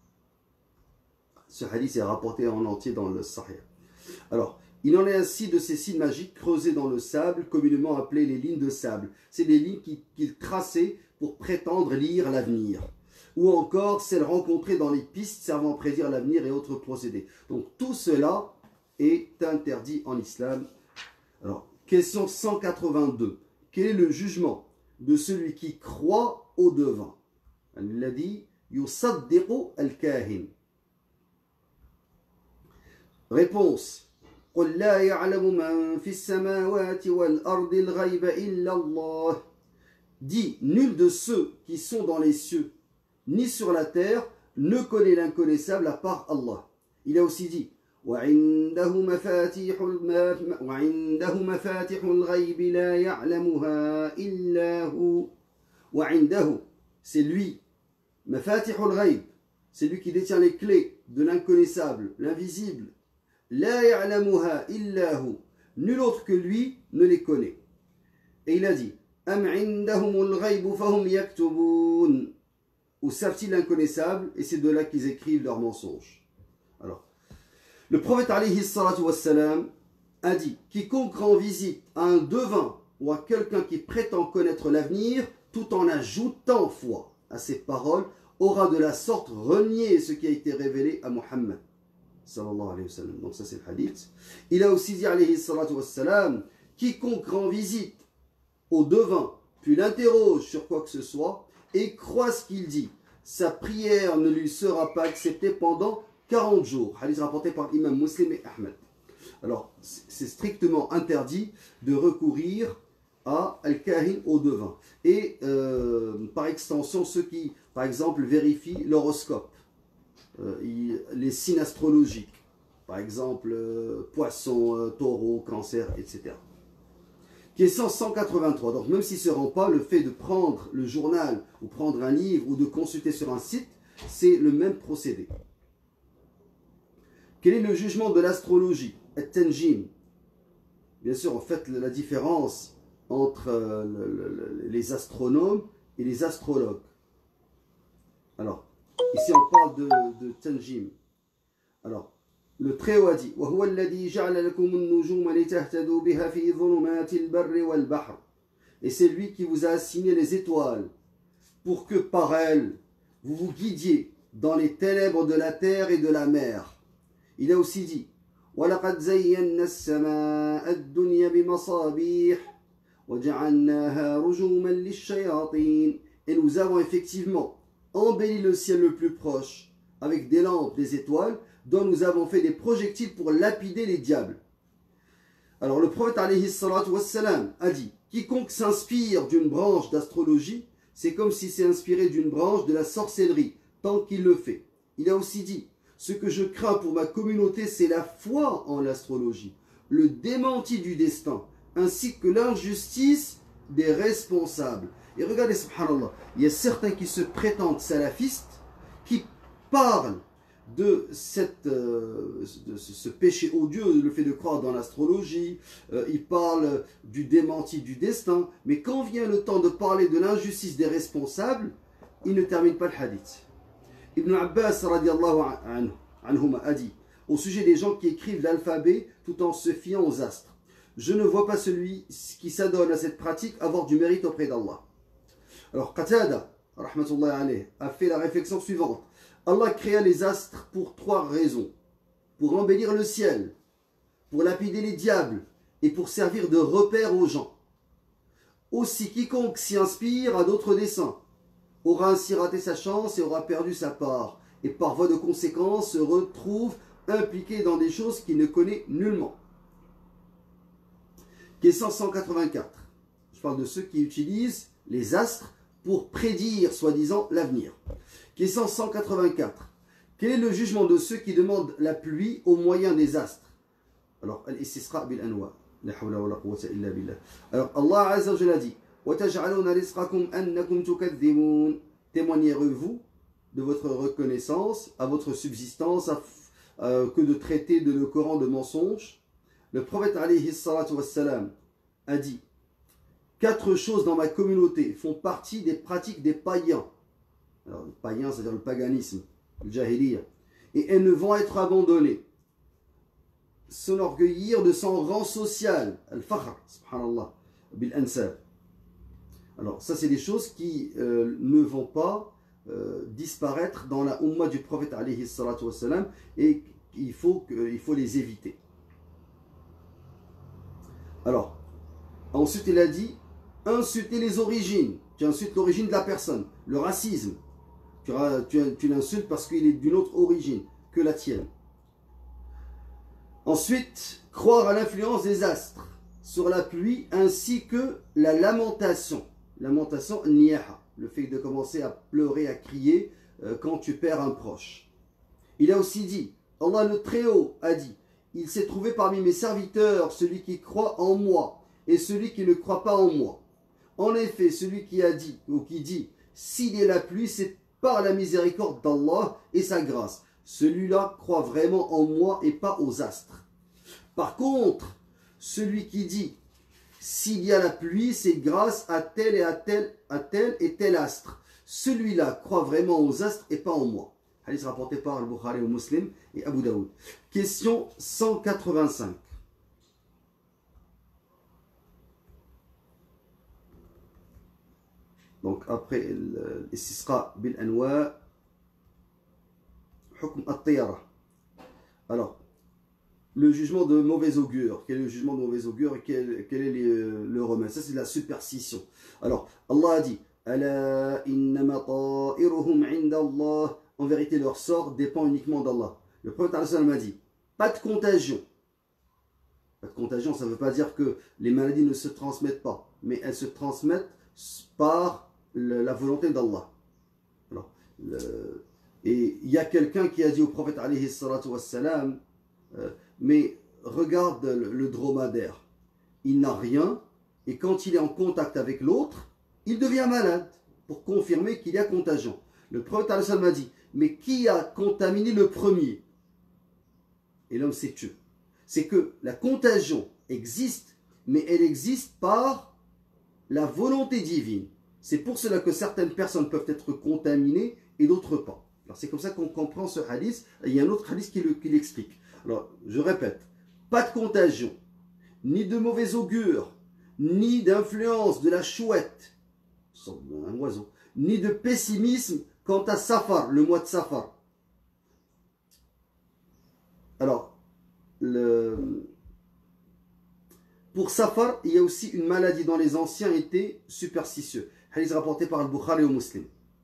Ce hadith est rapporté en entier dans le Sahih. Alors, il en est ainsi de ces signes magiques creusés dans le sable, communément appelés les lignes de sable. C'est des lignes qu'il traçait pour prétendre lire l'avenir. Ou encore celles rencontrées dans les pistes servant à prédire l'avenir et autres procédés. Donc tout cela est interdit en islam. Alors, question cent quatre-vingt-deux. Quel est le jugement de celui qui croit au devin? Il a dit yusaddiqu al-kahin. Réponse. قُلْ لَا يَعْلَمُ مَنْ فِي السَّمَاوَاتِ وَالْأَرْضِ الْغَيْبَ إِلَّا اللَّهُ. Dit, nul de ceux qui sont dans les cieux ni sur la terre ne connaît l'inconnaissable à part Allah. Il a aussi dit وعنده مفاتيح وعنده مفاتيح الغيب لا يعلمها إلا هو. وعنده, c'est lui. مفاتيح الغيب, c'est lui qui détient les clés de l'inconnaissable, l'invisible. لا يعلمها إلا هو, nul autre que lui ne les connaît. Et il a dit أم عندهم الغيب فهم يكتبون. Ou savent-ils l'inconnaissable et c'est de là qu'ils écrivent leurs mensonges. Alors, le prophète alayhi salatu wassalam a dit, quiconque rend visite à un devin ou à quelqu'un qui prétend connaître l'avenir, tout en ajoutant foi à ses paroles, aura de la sorte renié ce qui a été révélé à Muhammad sallallahu alayhi wa sallam. Donc ça c'est le hadith. Il a aussi dit alayhi salatu wassalam, quiconque rend visite au devin, puis l'interroge sur quoi que ce soit, et croit ce qu'il dit, sa prière ne lui sera pas acceptée pendant quarante jours. Hadith rapporté par l'imam Muslim et Ahmed. Alors, c'est strictement interdit de recourir à al-kahin, au devin. Et euh, par extension, ceux qui, par exemple, vérifient l'horoscope, euh, les signes astrologiques, par exemple, euh, poisson, euh, taureau, cancer, et cetera. Question cent quatre-vingt-trois. Donc, même s'il ne se rend pas, le fait de prendre le journal, ou prendre un livre, ou de consulter sur un site, c'est le même procédé. Quel est le jugement de l'astrologie, at-tanjim? Bien sûr, en fait, la différence entre euh, le, le, les astronomes et les astrologues. Alors, ici on parle de, de tanjim. Alors, le Très-Haut a dit et c'est lui qui vous a assigné les étoiles pour que par elles vous vous guidiez dans les ténèbres de la terre et de la mer. Il a aussi dit وَلَقَدْ زَيَّنَّا السَّمَاءَ الدُّنْيَا بِمَصَابِيحَ وَجَعَلْنَاهَا رُجُومًا لِلشَّيَاطِينِ. Et nous avons effectivement embelli le ciel le plus proche avec des lampes, des étoiles, dont nous avons fait des projectiles pour lapider les diables. Alors le prophète alayhi salatu wassalam a dit, quiconque s'inspire d'une branche d'astrologie, c'est comme s'il s'est inspiré d'une branche de la sorcellerie, tant qu'il le fait. Il a aussi dit, ce que je crains pour ma communauté, c'est la foi en l'astrologie, le démenti du destin, ainsi que l'injustice des responsables. Et regardez, subhanallah, il y a certains qui se prétendent salafistes, qui parlent de, cette, euh, de ce, ce péché odieux, le fait de croire dans l'astrologie, euh, ils parlent du démenti du destin, mais quand vient le temps de parler de l'injustice des responsables, ils ne terminent pas le hadith. Ibn Abbas radiallahu anhuma a dit au sujet des gens qui écrivent l'alphabet tout en se fiant aux astres, je ne vois pas celui qui s'adonne à cette pratique avoir du mérite auprès d'Allah. Alors Qatada rahmatullahi alayhi a fait la réflexion suivante. Allah créa les astres pour trois raisons. Pour embellir le ciel, pour lapider les diables et pour servir de repère aux gens. Aussi quiconque s'y inspire à d'autres desseins aura ainsi raté sa chance et aura perdu sa part, et par voie de conséquence se retrouve impliqué dans des choses qu'il ne connaît nullement. Question cent quatre-vingt-quatre. Je parle de ceux qui utilisent les astres pour prédire, soi-disant, l'avenir. Question cent quatre-vingt-quatre. Quel est le jugement de ceux qui demandent la pluie au moyen des astres? Alors, al-istisqa bil anwa. La hawla wa la quwwata illa billah. Alors, Allah Azza wa Jalla a dit témoignerez-vous de votre reconnaissance à votre subsistance à, euh, que de traiter de le Coran de mensonges? Le prophète alayhi salatu wassalam a dit quatre choses dans ma communauté font partie des pratiques des païens. Alors le païen, c'est-à-dire le paganisme, le jahiliya, et elles ne vont être abandonnées. S'enorgueillir de son rang social, al-fakhr, subhanallah, bil-ansab. Alors ça c'est des choses qui euh, ne vont pas euh, disparaître dans la umma du prophète alayhi salatu wassalam, et il faut, que, il faut les éviter. Alors, ensuite il a dit, insulter les origines. Tu insultes l'origine de la personne, le racisme. Tu, tu, tu l'insultes parce qu'il est d'une autre origine que la tienne. Ensuite, croire à l'influence des astres sur la pluie ainsi que la lamentation. Lamentation, niyaha, le fait de commencer à pleurer, à crier euh, quand tu perds un proche. Il a aussi dit, Allah le Très-Haut a dit, il s'est trouvé parmi mes serviteurs celui qui croit en moi et celui qui ne croit pas en moi. En effet, celui qui a dit, ou qui dit, s'il y a la pluie, c'est par la miséricorde d'Allah et sa grâce. Celui-là croit vraiment en moi et pas aux astres. Par contre, celui qui dit, s'il y a la pluie, c'est grâce à tel et à tel, à tel et tel astre. Celui-là croit vraiment aux astres et pas en moi. Hadith rapporté par Al-Bukhari ou Muslim et Abu Daoud. Question cent quatre-vingt-cinq. Donc après l'istisqa bil anwa, hukm at-tiyara. Alors, le jugement de mauvais augure. Quel est le jugement de mauvais augure et quel, quel est le, le remède? Ça, c'est la superstition. Alors, Allah a dit Ala innama ta'iruhum inda Allah. En vérité, leur sort dépend uniquement d'Allah. Le prophète a dit pas de contagion. Pas de contagion, ça ne veut pas dire que les maladies ne se transmettent pas, mais elles se transmettent par le, la volonté d'Allah. Alors, le, et il y a quelqu'un qui a dit au prophète alayhi salatu wassalam, euh, mais regarde le, le dromadaire, il n'a rien, et quand il est en contact avec l'autre, il devient malade, pour confirmer qu'il y a contagion. Le prophète alayhi salatu wassalam a dit, mais qui a contaminé le premier? Et l'homme s'est tué. C'est que la contagion existe, mais elle existe par la volonté divine. C'est pour cela que certaines personnes peuvent être contaminées et d'autres pas. Alors c'est comme ça qu'on comprend ce hadith. Il y a un autre hadith qui l'explique. Alors je répète, pas de contagion, ni de mauvais augure, ni d'influence de la chouette, un oiseau, ni de pessimisme quant à Safar, le mois de Safar. Alors, le... pour Safar, il y a aussi une maladie dont les anciens étaient superstitieux. Hadith rapporté par Al-Bukhari ou Muslim.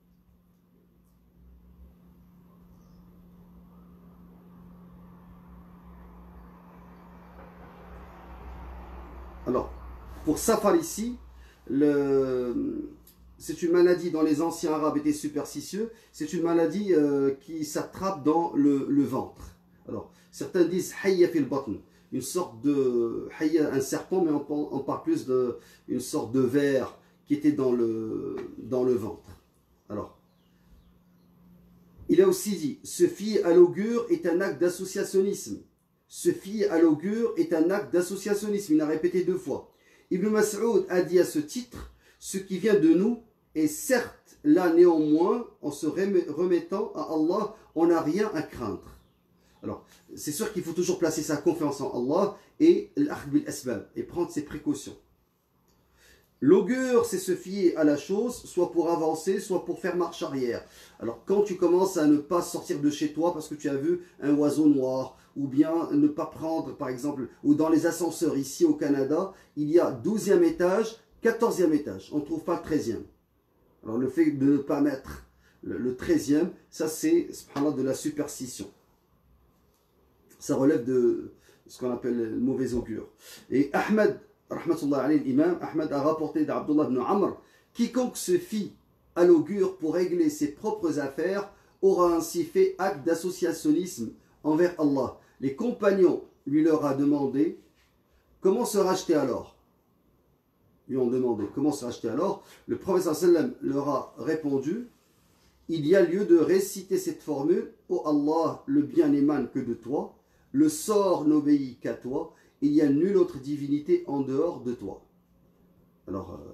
Alors, pour Safar ici, le... c'est une maladie dont les anciens arabes étaient superstitieux. C'est une maladie euh, qui s'attrape dans le, le ventre. Alors, certains disent hayya fil batn, une sorte de hayya, un serpent, mais on, on parle plus d'une sorte de ver qui était dans le, dans le ventre. Alors, il a aussi dit, se fier à l'augure est un acte d'associationnisme. Se fier à l'augure est un acte d'associationnisme. Il a répété deux fois. Ibn Mas'ud a dit à ce titre, ce qui vient de nous est certes là néanmoins, en se remettant à Allah, on n'a rien à craindre. Alors, c'est sûr qu'il faut toujours placer sa confiance en Allah et l'akhdh bil asbab, et prendre ses précautions. L'augure, c'est se fier à la chose, soit pour avancer, soit pour faire marche arrière. Alors, quand tu commences à ne pas sortir de chez toi parce que tu as vu un oiseau noir, ou bien ne pas prendre, par exemple, ou dans les ascenseurs ici au Canada, il y a douzième étage, quatorzième étage, on ne trouve pas le treizième. Alors, le fait de ne pas mettre le treizième, ça c'est, subhanallah, de la superstition. Ça relève de ce qu'on appelle le mauvais augure. Et Ahmed, rahmatullah alayhi, l'imam, Ahmed a rapporté d'Abdullah ibn Amr, quiconque se fie à l'augure pour régler ses propres affaires aura ainsi fait acte d'associationnisme envers Allah. Les compagnons lui leur a demandé comment se racheter alors. Lui ont demandé comment se racheter alors. Le prophète sallam leur a répondu, il y a lieu de réciter cette formule, ô Allah, le bien n'émane que de toi. Le sort n'obéit qu'à toi, il n'y a nulle autre divinité en dehors de toi. Alors, euh,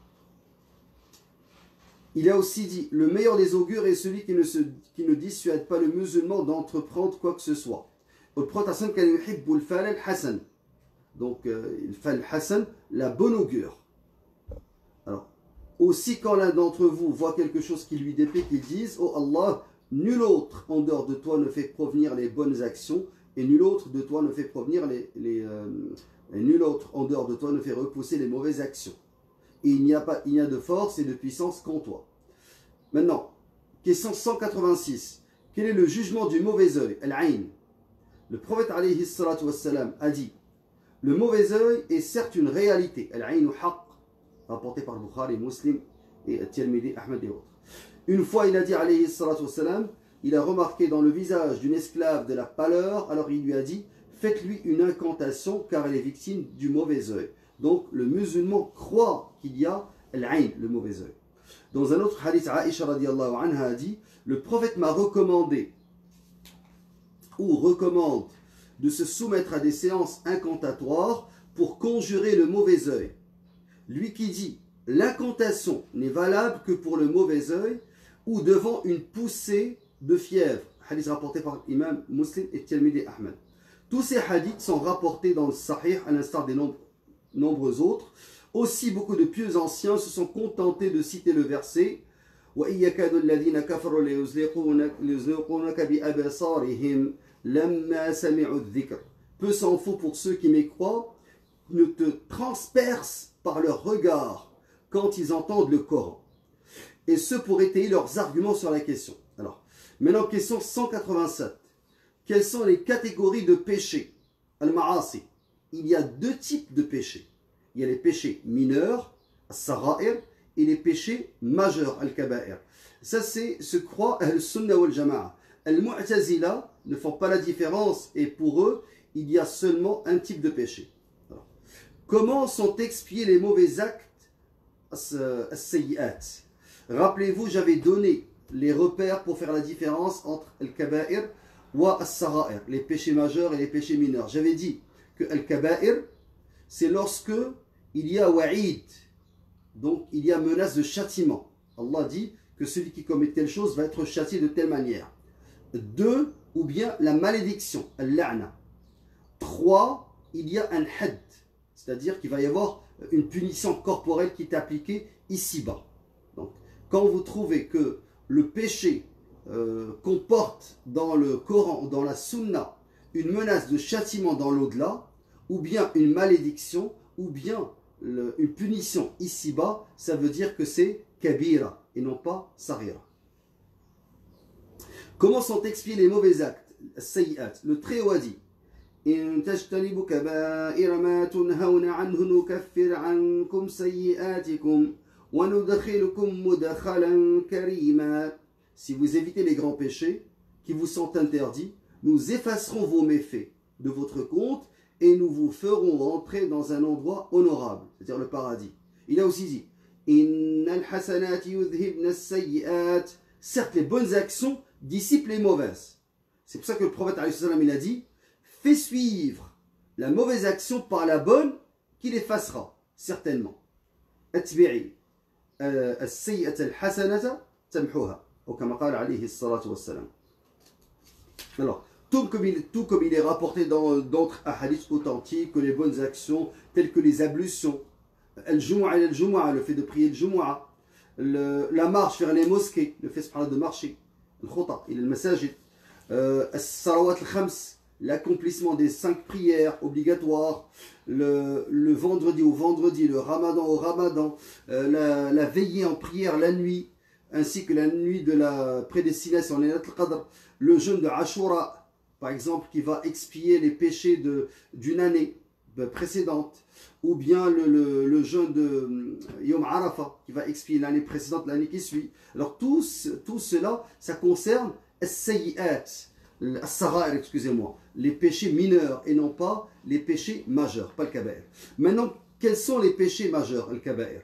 il a aussi dit, le meilleur des augures est celui qui ne, se, qui ne dissuade pas le musulman d'entreprendre quoi que ce soit. Donc, euh, Hassan, la bonne augure. Alors, aussi quand l'un d'entre vous voit quelque chose qui lui déplaît, qu'il dise, oh Allah, nul autre en dehors de toi ne fait provenir les bonnes actions, et nul autre de toi ne fait provenir les, les euh, et nul autre en dehors de toi ne fait repousser les mauvaises actions. Et il n'y a pas, il n'y a de force et de puissance qu'en toi. Maintenant, question cent quatre-vingt-six. Quel est le jugement du mauvais œil, al-ayn? Le prophète alayhi salatu wassalam a dit, le mauvais œil est certes une réalité, al-ayn haqq, rapporté par Bukhari, Muslim et Tirmidhi, Ahmed et autres. Une fois, il a dit alayhi salatu wassalam, il a remarqué dans le visage d'une esclave de la pâleur, alors il lui a dit, faites-lui une incantation car elle est victime du mauvais œil. Donc le musulman croit qu'il y a l'ayn, le mauvais œil. Dans un autre hadith, Aïcha radiallahu anha a dit, le prophète m'a recommandé ou recommande de se soumettre à des séances incantatoires pour conjurer le mauvais œil. Lui qui dit l'incantation n'est valable que pour le mauvais œil ou devant une poussée de fièvre. Hadith rapporté par l'imam Muslim et Tirmidhi Ahmed. Tous ces hadiths sont rapportés dans le Sahih à l'instar des nombres, nombreux autres. Aussi, beaucoup de pieux anciens se sont contentés de citer le verset peu s'en faut pour ceux qui mécroient, ne te transpercent par leur regard quand ils entendent le Coran. Et ce pour étayer leurs arguments sur la question. Alors, maintenant, question cent quatre-vingt-sept. Quelles sont les catégories de péchés? Al-Ma'asi. Il y a deux types de péchés. Il y a les péchés mineurs, As-Sara'ir, et les péchés majeurs, Al-Kaba'ir. Ça, c'est ce que croit Al-Sunnah wal-Jama'a. Al-Mu'tazila ne font pas la différence, et pour eux, il y a seulement un type de péché. Alors, comment sont expiés les mauvais actes? As-Sayyi'at. Rappelez-vous, j'avais donné les repères pour faire la différence entre Al-Kaba'ir ou As-Sara'ir, les péchés majeurs et les péchés mineurs. J'avais dit que Al-Kaba'ir, c'est lorsque il y a wa'id, donc il y a menace de châtiment. Allah dit que celui qui commet telle chose va être châtié de telle manière. Deux, ou bien la malédiction, al-la'na. Trois, il y a un had, c'est-à-dire qu'il va y avoir une punition corporelle qui est appliquée ici-bas. Donc, quand vous trouvez que le péché euh, comporte dans le Coran ou dans la Sunna une menace de châtiment dans l'au-delà, ou bien une malédiction, ou bien le, une punition ici-bas, ça veut dire que c'est kabira et non pas sarira. Comment sont expiés les mauvais actes? Sayyi'at. Le Très-Haut a dit إن تجتنبوا كبائر ما تنهون عنه نكفر عنكم سيئاتكم وندخلكم مدخلا كريما. Si vous évitez les grands péchés qui vous sont interdits, nous effacerons vos méfaits de votre compte et nous vous ferons rentrer dans un endroit honorable, c'est-à-dire le paradis. Il a aussi dit Innal hasanati yudhibna as-sayyi'at. Certes, les bonnes actions dissipent les mauvaises. C'est pour ça que le prophète alayhi salam, il a dit fais suivre la mauvaise action par la bonne qu'il effacera, certainement. Atbi'i as-sayyi'ata al-hasanata tamhuha. Ou comme qala alayhi salatu wassalam. Alors, tout comme, il, tout comme il est rapporté dans d'autres hadiths authentiques que les bonnes actions, telles que les ablutions, al-jumu'a al-jumu'a, le fait de prier le jumu'a, le, la marche vers les mosquées, le fait de marcher, al-khuta, il al-masajid, as-salawat al-khams, l'accomplissement des cinq prières obligatoires, le, le vendredi au vendredi, le ramadan au ramadan, euh, la, la veillée en prière la nuit, ainsi que la nuit de la prédestination, le jeûne de Ashura, par exemple, qui va expier les péchés d'une année précédente, ou bien le, le, le jeûne de Yom Arafah, qui va expier l'année précédente, l'année qui suit. Alors tout, tout cela, ça concerne as-sayyi'at, as-sara'ir, excusez-moi, les péchés mineurs et non pas les péchés majeurs, pas le kaba'ir. Maintenant, quels sont les péchés majeurs, le kaba'ir?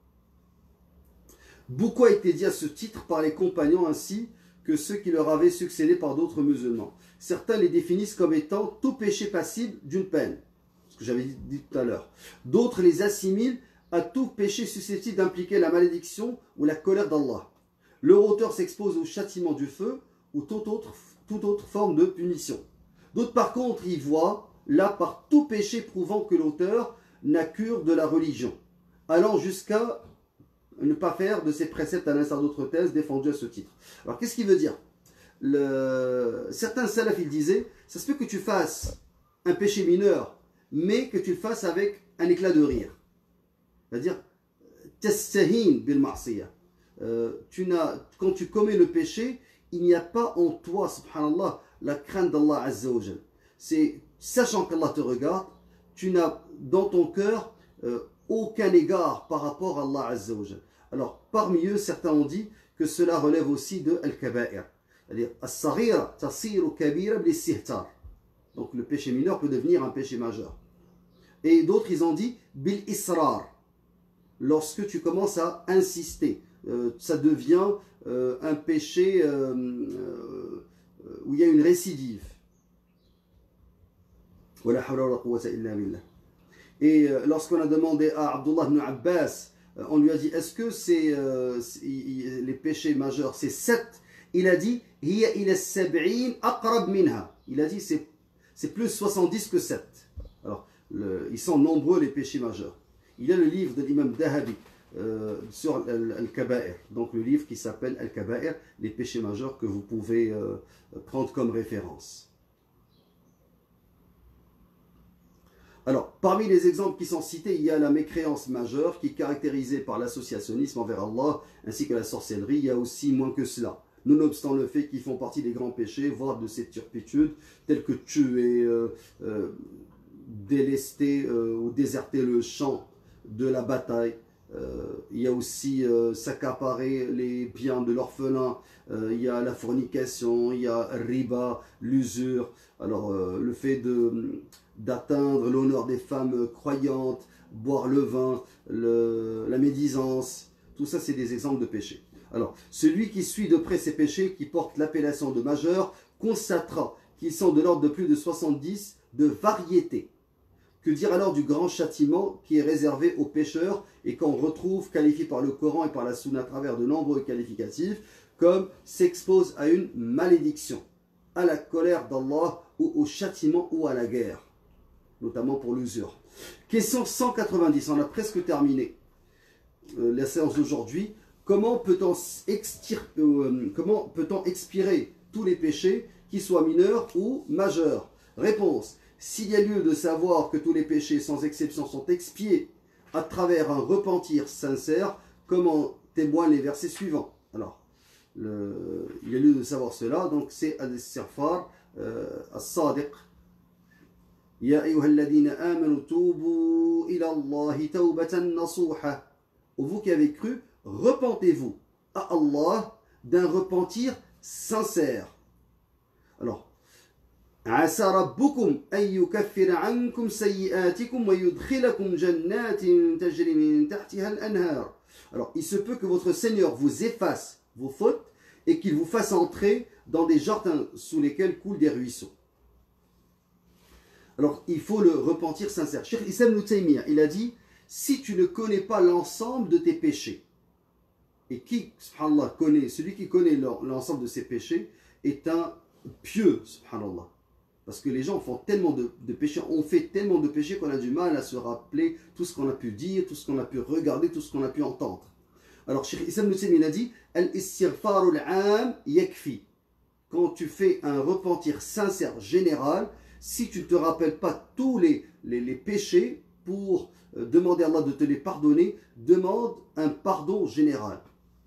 Beaucoup a été dit à ce titre par les compagnons ainsi que ceux qui leur avaient succédé par d'autres musulmans. Certains les définissent comme étant tout péché passible d'une peine, ce que j'avais dit tout à l'heure. D'autres les assimilent à tout péché susceptible d'impliquer la malédiction ou la colère d'Allah. Leur auteur s'expose au châtiment du feu ou toute autre, toute autre forme de punition. D'autres par contre y voient là par tout péché prouvant que l'auteur n'a cure de la religion, allant jusqu'à ne pas faire de ces préceptes à l'instar d'autres thèses défendues à ce titre. Alors qu'est-ce qu'il veut dire? Le... Certains salafs ils disaient, ça se peut que tu fasses un péché mineur, mais que tu le fasses avec un éclat de rire. C'est-à-dire, tastahin bil ma'siyah. Quand tu commets le péché, il n'y a pas en toi, subhanallah, la crainte d'Allah Azza wa Jal. C'est sachant qu'Allah te regarde, tu n'as dans ton cœur euh, aucun égard par rapport à Allah Azza wa Jal. Alors, parmi eux, certains ont dit que cela relève aussi de al-kaba'ir. C'est-à-dire, as-saghira tasiru kabira bil-istihtar. Donc, le péché mineur peut devenir un péché majeur. Et d'autres, ils ont dit bil-israr. Lorsque tu commences à insister, euh, ça devient euh, un péché euh, euh, où il y a une récidive. Wala hawla wala quwwata illa billah. Et euh, lorsqu'on a demandé à Abdullah ibn Abbas, euh, on lui a dit, est-ce que c'est euh, les péchés majeurs, c'est sept? Il a dit, hiya ila sab'in aqrab minha. Il a dit, c'est plus soixante-dix que sept. Alors, le, ils sont nombreux les péchés majeurs. Il y a le livre de l'imam Dahabi euh, sur Al-Kaba'ir, donc le livre qui s'appelle Al-Kaba'ir, les péchés majeurs que vous pouvez euh, prendre comme référence. Alors, parmi les exemples qui sont cités, il y a la mécréance majeure qui est caractérisée par l'associationnisme envers Allah ainsi que la sorcellerie. Il y a aussi moins que cela, nonobstant le fait qu'ils font partie des grands péchés, voire de ces turpitudes, tels que tuer, euh, euh, délester euh, ou déserter le champ de la bataille. Euh, il y a aussi euh, s'accaparer les biens de l'orphelin, euh, il y a la fornication, il y a riba, l'usure, alors euh, le fait de d'atteindre l'honneur des femmes croyantes, boire le vin, le, la médisance, tout ça c'est des exemples de péchés. Alors, celui qui suit de près ces péchés, qui porte l'appellation de majeur, constatera qu'ils sont de l'ordre de plus de soixante-dix de variétés. Que dire alors du grand châtiment qui est réservé aux pécheurs et qu'on retrouve qualifié par le Coran et par la Sunna à travers de nombreux qualificatifs comme s'expose à une malédiction, à la colère d'Allah ou au châtiment ou à la guerre, notamment pour l'usure. Question cent quatre-vingt-dix, on a presque terminé euh, la séance d'aujourd'hui. Comment peut-on euh, comment peut-on expirer tous les péchés, qu'ils soient mineurs ou majeurs? Réponse. S'il y a lieu de savoir que tous les péchés sans exception sont expiés à travers un repentir sincère, comme en témoignent les versets suivants. Alors, le, il y a lieu de savoir cela, donc c'est al-istighfar as-sadiq. Ya ayyuhalladhina amanu tubu ila Allahi tawbatan nasuha. Vous qui avez cru, repentez-vous à Allah d'un repentir sincère. Alors, عسى ربكم أن يكفر عنكم سيئاتكم ويدخلكم جنات تجري من تحتها الأنهار. Alors, il se peut que votre Seigneur vous efface vos fautes et qu'il vous fasse entrer dans des jardins sous lesquels coulent des ruisseaux. Alors, il faut le repentir sincère. Cheikh Islam Ibn Taymiyyah, il a dit, si tu ne connais pas l'ensemble de tes péchés, et qui, subhanallah, connaît, celui qui connaît l'ensemble de ses péchés est un pieux, subhanallah. Parce que les gens font tellement de, de péchés, on fait tellement de péchés qu'on a du mal à se rappeler tout ce qu'on a pu dire, tout ce qu'on a pu regarder, tout ce qu'on a pu entendre. Alors, Cheikh Islam Ibn Taymiyyah a dit, al-istighfaru al-'am yakfi. Quand tu fais un repentir sincère général, si tu ne te rappelles pas tous les, les, les péchés pour euh, demander à Allah de te les pardonner, demande un pardon général.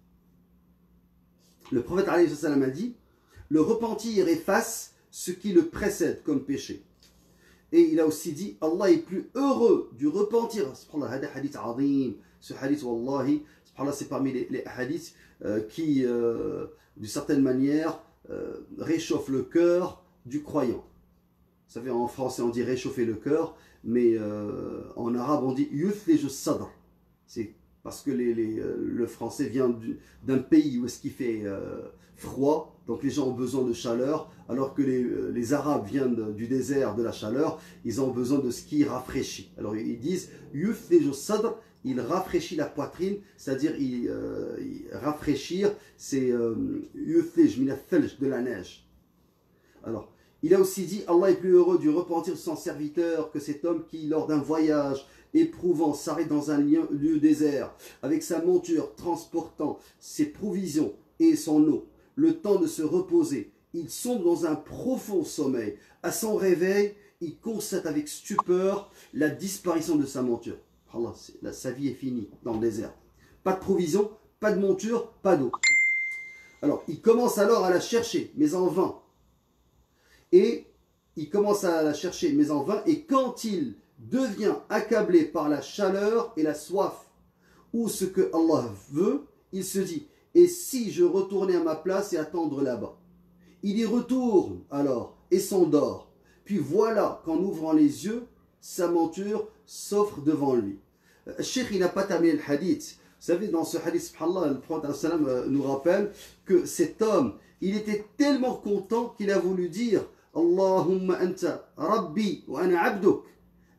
Le prophète alayhi salam a dit, le repentir efface ce qui le précède comme péché. Et il a aussi dit, Allah est plus heureux du repentir. Ce hadith, wallahi, c'est parmi les, les hadiths euh, qui, euh, d'une certaine manière, euh, réchauffent le cœur du croyant. Vous savez, en français on dit réchauffer le cœur, mais euh, en arabe on dit yuthlij sadr. C'est parce que les, les, le français vient d'un pays où est-ce qu'il fait euh, froid, donc les gens ont besoin de chaleur, alors que les, les Arabes viennent de, du désert, de la chaleur, ils ont besoin de ce qui rafraîchit. Alors ils disent yuthlij sadr, il rafraîchit la poitrine, c'est-à-dire il, euh, il rafraîchir, c'est yuthlij min al-thalj, de la neige. Alors, il a aussi dit, Allah est plus heureux du repentir de son serviteur que cet homme qui, lors d'un voyage éprouvant, s'arrête dans un lieu désert, avec sa monture transportant ses provisions et son eau, le temps de se reposer. Il sombre dans un profond sommeil. À son réveil, il constate avec stupeur la disparition de sa monture. Allah, là, sa vie est finie dans le désert. Pas de provisions, pas de monture, pas d'eau. Alors, il commence alors à la chercher, mais en vain. Et il commence à la chercher, mais en vain. Et quand il devient accablé par la chaleur et la soif, ou ce que Allah veut, il se dit, et si je retournais à ma place et attendre là-bas? Il y retourne alors et s'endort. Puis voilà qu'en ouvrant les yeux, sa monture s'offre devant lui. Le Cheikh, il n'a pas terminé le hadith. Vous savez, dans ce hadith, subhanallah, le prophète nous rappelle que cet homme, il était tellement content qu'il a voulu dire Allahumma anta rabbi wa ana abduk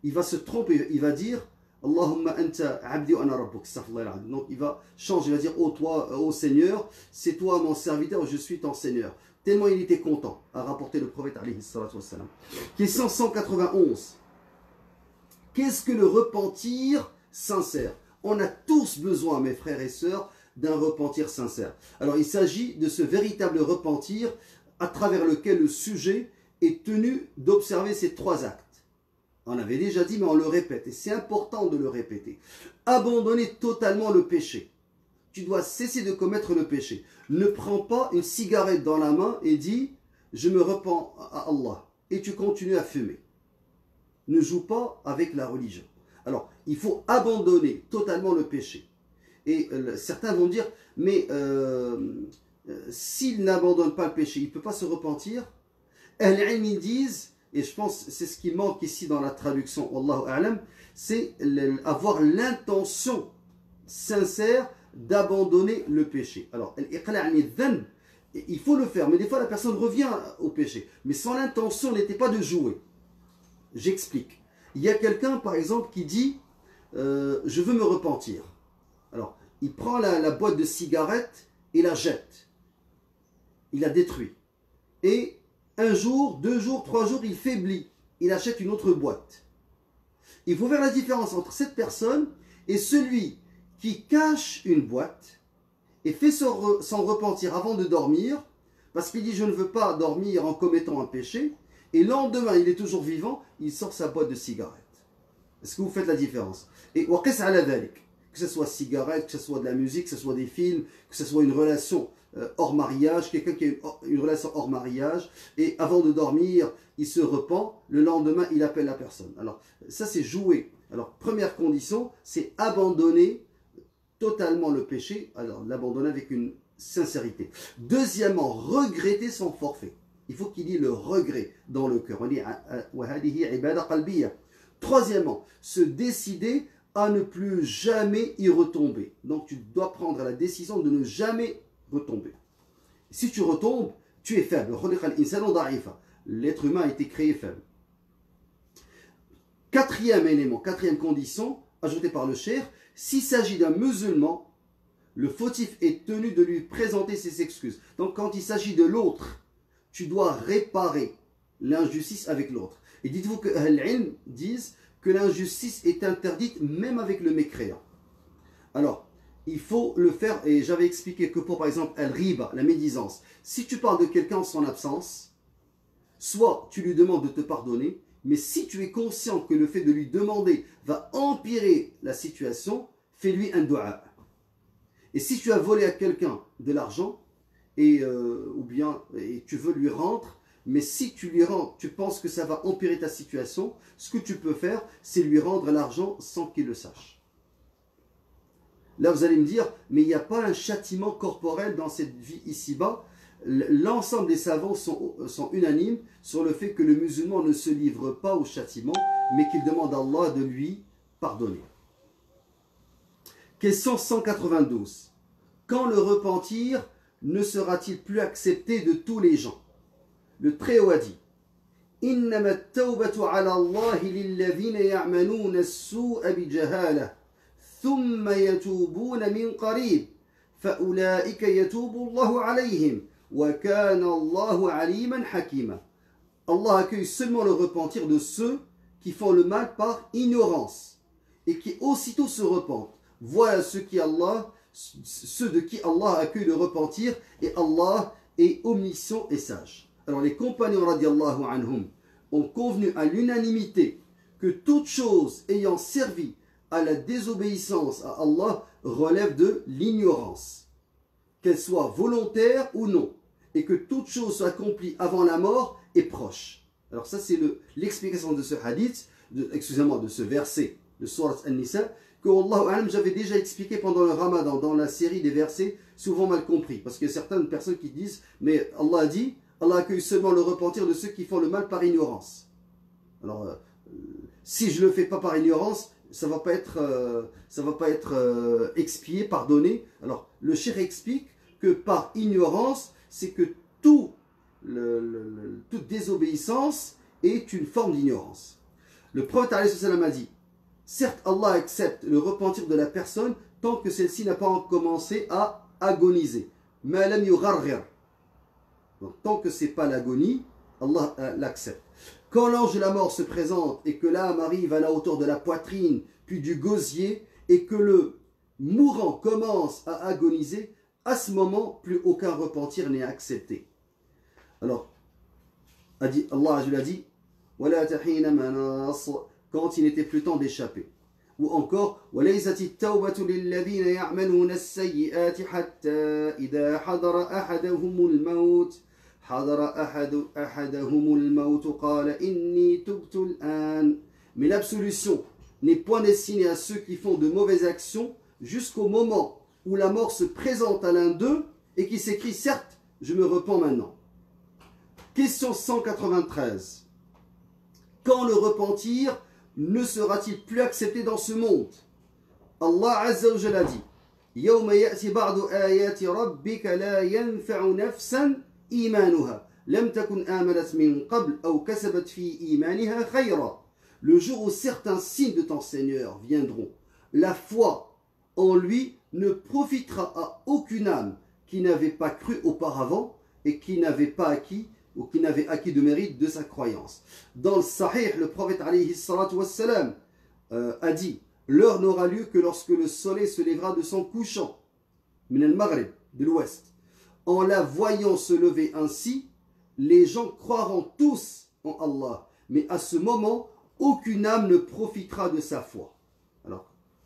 il va se tromper, il va dire Allahumma anta abdi wa ana rabbuk. Donc il va changer, il va dire, ô toi, ô Seigneur, c'est toi mon serviteur, je suis ton Seigneur. Tellement il était content, a rapporté le prophète alayhi salatu wassalam. Question cent quatre-vingt-onze. Qu'est-ce que le repentir sincère? On a tous besoin, mes frères et sœurs, d'un repentir sincère. Alors il s'agit de ce véritable repentir à travers lequel le sujet est tenu d'observer ces trois actes. On avait déjà dit, mais on le répète, et c'est important de le répéter. Abandonner totalement le péché. Tu dois cesser de commettre le péché. Ne prends pas une cigarette dans la main et dis, je me repens à Allah. Et tu continues à fumer. Ne joue pas avec la religion. Alors, il faut abandonner totalement le péché. Et euh, certains vont dire, mais euh, euh, s'il n'abandonne pas le péché, il ne peut pas se repentir. Ahl-Ilm, ils disent, et je pense que c'est ce qui manque ici dans la traduction, Wallahu a'lam, c'est avoir l'intention sincère d'abandonner le péché. Alors, il faut le faire, mais des fois la personne revient au péché. Mais son intention n'était pas de jouer. J'explique. Il y a quelqu'un, par exemple, qui dit euh, je veux me repentir. Alors, il prend la, la boîte de cigarettes et la jette. Il la détruit. Et un jour, deux jours, trois jours, il faiblit. Il achète une autre boîte. Il faut faire la différence entre cette personne et celui qui cache une boîte et fait s'en repentir avant de dormir, parce qu'il dit je ne veux pas dormir en commettant un péché, et le lendemain il est toujours vivant, il sort sa boîte de cigarettes. Est-ce que vous faites la différence? Et que ce soit cigarette, que ce soit de la musique, que ce soit des films, que ce soit une relation euh, hors mariage, quelqu'un qui a une, une relation hors mariage, et avant de dormir, il se repent, le lendemain, il appelle la personne. Alors, ça c'est jouer. Alors, première condition, c'est abandonner totalement le péché, alors l'abandonner avec une sincérité. Deuxièmement, regretter son forfait. Il faut qu'il y ait le regret dans le cœur. On dit, troisièmement, se décider à ne plus jamais y retomber. Donc tu dois prendre la décision de ne jamais retomber. Si tu retombes, tu es faible. L'être humain a été créé faible. Quatrième élément, quatrième condition, ajoutée par le cheikh, s'il s'agit d'un musulman, le fautif est tenu de lui présenter ses excuses. Donc quand il s'agit de l'autre, tu dois réparer l'injustice avec l'autre. Et dites-vous que Ahl-Ilm disent que l'injustice est interdite même avec le mécréant. Alors, il faut le faire, et j'avais expliqué que pour par exemple al-riba, la médisance, si tu parles de quelqu'un en son absence, soit tu lui demandes de te pardonner, mais si tu es conscient que le fait de lui demander va empirer la situation, fais-lui un dua. Et si tu as volé à quelqu'un de l'argent, et euh, ou bien et tu veux lui rendre, mais si tu lui rends, tu penses que ça va empirer ta situation, ce que tu peux faire, c'est lui rendre l'argent sans qu'il le sache. Là, vous allez me dire, mais il n'y a pas un châtiment corporel dans cette vie ici-bas. L'ensemble des savants sont, sont unanimes sur le fait que le musulman ne se livre pas au châtiment, mais qu'il demande à Allah de lui pardonner. Question cent quatre-vingt-douze. Quand le repentir ne sera-t-il plus accepté de tous les gens? Le Très-Haut a dit إنما التوبة على الله للذين يعملون السوء بجهالة ثم يتوبون من قريب فأولئك يتوب الله عليهم وكان الله عليما حكيما. Allah accueille seulement le repentir de ceux qui font le mal par ignorance et qui aussitôt se repentent. Voilà ceux, qui Allah, ceux de qui Allah accueille le repentir, et Allah est omniscient et sage. Alors les compagnons radiallahu anhum ont convenu à l'unanimité que toute chose ayant servi à la désobéissance à Allah relève de l'ignorance, qu'elle soit volontaire ou non, et que toute chose soit accomplie avant la mort est proche. Alors ça c'est l'explication de ce hadith, de, excusez-moi, de ce verset de Surat An-Nisa, que Wallahu a'lam, j'avais déjà expliqué pendant le Ramadan, dans la série des versets souvent mal compris, parce qu'il y a certaines personnes qui disent, mais Allah a dit, Allah accueille seulement le repentir de ceux qui font le mal par ignorance. Alors, euh, si je ne le fais pas par ignorance, ça ne va pas être, euh, ça va pas être euh, expié, pardonné. Alors, le cheikh explique que par ignorance, c'est que tout le, le, le, toute désobéissance est une forme d'ignorance. Le prophète alayhi salam a dit, certes Allah accepte le repentir de la personne tant que celle-ci n'a pas commencé à agoniser. Ma lam yugharghir. Donc tant que ce n'est pas l'agonie, Allah euh, l'accepte. Quand l'ange de la mort se présente et que l'âme arrive à la hauteur de la poitrine, puis du gosier, et que le mourant commence à agoniser, à ce moment, plus aucun repentir n'est accepté. Alors, a dit, Allah a dit, quand il n'était plus temps d'échapper. Ou encore, وليست التوبة للذين يعملون السيئات حتى إذا حضر أحدهم الموت حضر أحد أحدهم الموت قال إني تبت الآن. Mais l'absolution n'est point destinée à ceux qui font de mauvaises actions jusqu'au moment où la mort se présente à l'un d'eux et qui s'écrit, certes, je me repens maintenant. Question cent quatre-vingt-treize. Quand le repentir ne sera-t-il plus accepté dans ce monde? Allah Azza wa Jalla dit, يوم يأتي بعض آيات ربك لا ينفع نفسا إيمانها لم تكن آمنت من قبل أو كسبت في إيمانها خيرا. Le jour où certains signes de ton Seigneur viendront, la foi en lui ne profitera à aucune âme qui n'avait pas cru auparavant et qui n'avait pas acquis ou qui n'avait acquis de mérite de sa croyance. Dans le Sahih, le prophète alayhi salatu wassalam, euh, a dit, l'heure n'aura lieu que lorsque le soleil se lèvera de son couchant, min al-Maghrib, de l'ouest. En la voyant se lever ainsi, les gens croiront tous en Allah, mais à ce moment, aucune âme ne profitera de sa foi. Alors,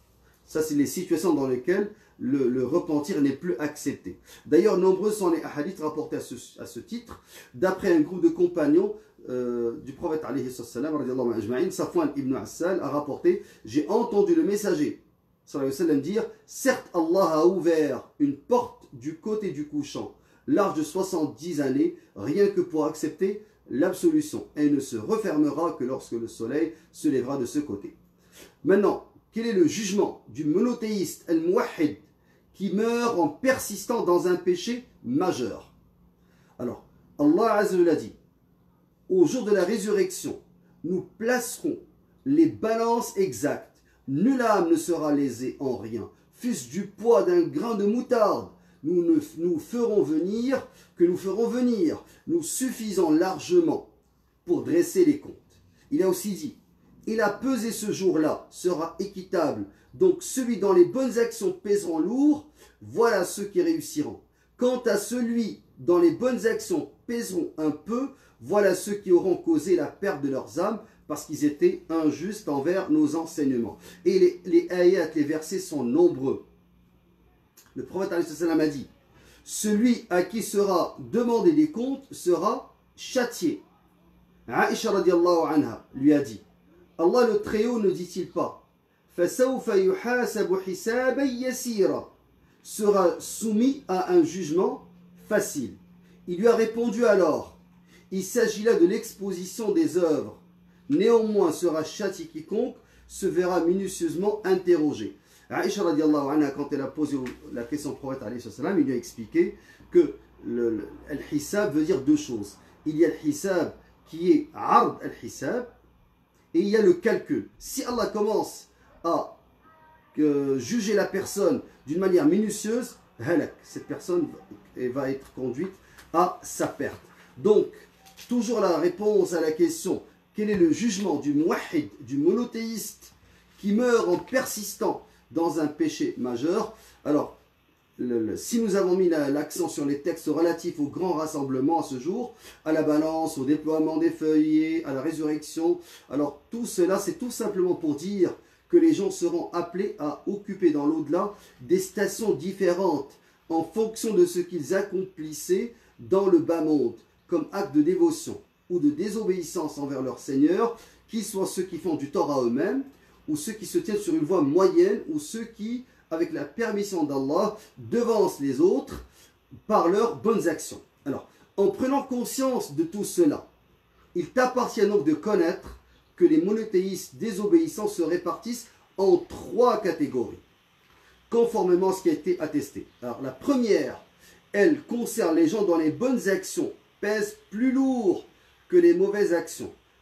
ça c'est les situations dans lesquelles le, le repentir n'est plus accepté. D'ailleurs, nombreux sont les hadiths rapportés à ce, à ce titre, d'après un groupe de compagnons euh, du prophète alayhi sallam, radiallahu ajma'in, Safwan ibn Assal a rapporté, j'ai entendu le messager sallallahu alayhi wa sallam dire, certes Allah a ouvert une porte du côté du couchant, large de soixante-dix années, rien que pour accepter l'absolution, et ne se refermera que lorsque le soleil se lèvera de ce côté. Maintenant, quel est le jugement du monothéiste al-muwahhid qui meurt en persistant dans un péché majeur? Alors, Allah Azza wa Jalla dit, au jour de la résurrection, nous placerons les balances exactes, nulle âme ne sera lésée en rien, fût-ce du poids d'un grain de moutarde. Nous ne nous ferons venir, que nous ferons venir, nous suffisons largement pour dresser les comptes. Il a aussi dit, il a pesé ce jour-là, sera équitable, donc celui dont les bonnes actions pèseront lourd, voilà ceux qui réussiront. Quant à celui dont les bonnes actions pèseront un peu, voilà ceux qui auront causé la perte de leurs âmes, parce qu'ils étaient injustes envers nos enseignements. Et les, les ayats, les versets sont nombreux. Le prophète a dit, celui à qui sera demandé des comptes sera châtié. Aïcha radiallahu anha lui a dit, Allah le Très-Haut ne dit-il pas, sera soumis à un jugement facile. Il lui a répondu alors, il s'agit là de l'exposition des œuvres. Néanmoins sera châtié quiconque se verra minutieusement interrogé. Aïcha radiallahu anha, quand elle a posé la question au prophète alayhi salam, il lui a expliqué que le, le, al-hisab veut dire deux choses. Il y a le hisab qui est ard al-hisab et il y a le calcul. Si Allah commence à euh, juger la personne d'une manière minutieuse, halak, cette personne va être conduite à sa perte. Donc, toujours la réponse à la question, quel est le jugement du muwahhid, du monothéiste qui meurt en persistant dans un péché majeur? Alors, le, le, si nous avons mis l'accent sur les textes relatifs au grand rassemblement à ce jour, à la balance, au déploiement des feuillets, à la résurrection, alors tout cela c'est tout simplement pour dire que les gens seront appelés à occuper dans l'au-delà des stations différentes en fonction de ce qu'ils accomplissaient dans le bas monde, comme acte de dévotion ou de désobéissance envers leur Seigneur, qu'ils soient ceux qui font du tort à eux-mêmes, ou ceux qui se tiennent sur une voie moyenne, ou ceux qui, avec la permission d'Allah, devancent les autres par leurs bonnes actions. Alors, en prenant conscience de tout cela, il t'appartient donc de connaître que les monothéistes désobéissants se répartissent en trois catégories, conformément à ce qui a été attesté. Alors, la première, elle concerne les gens dont les bonnes actions pèsent plus lourd que les mauvaises actions.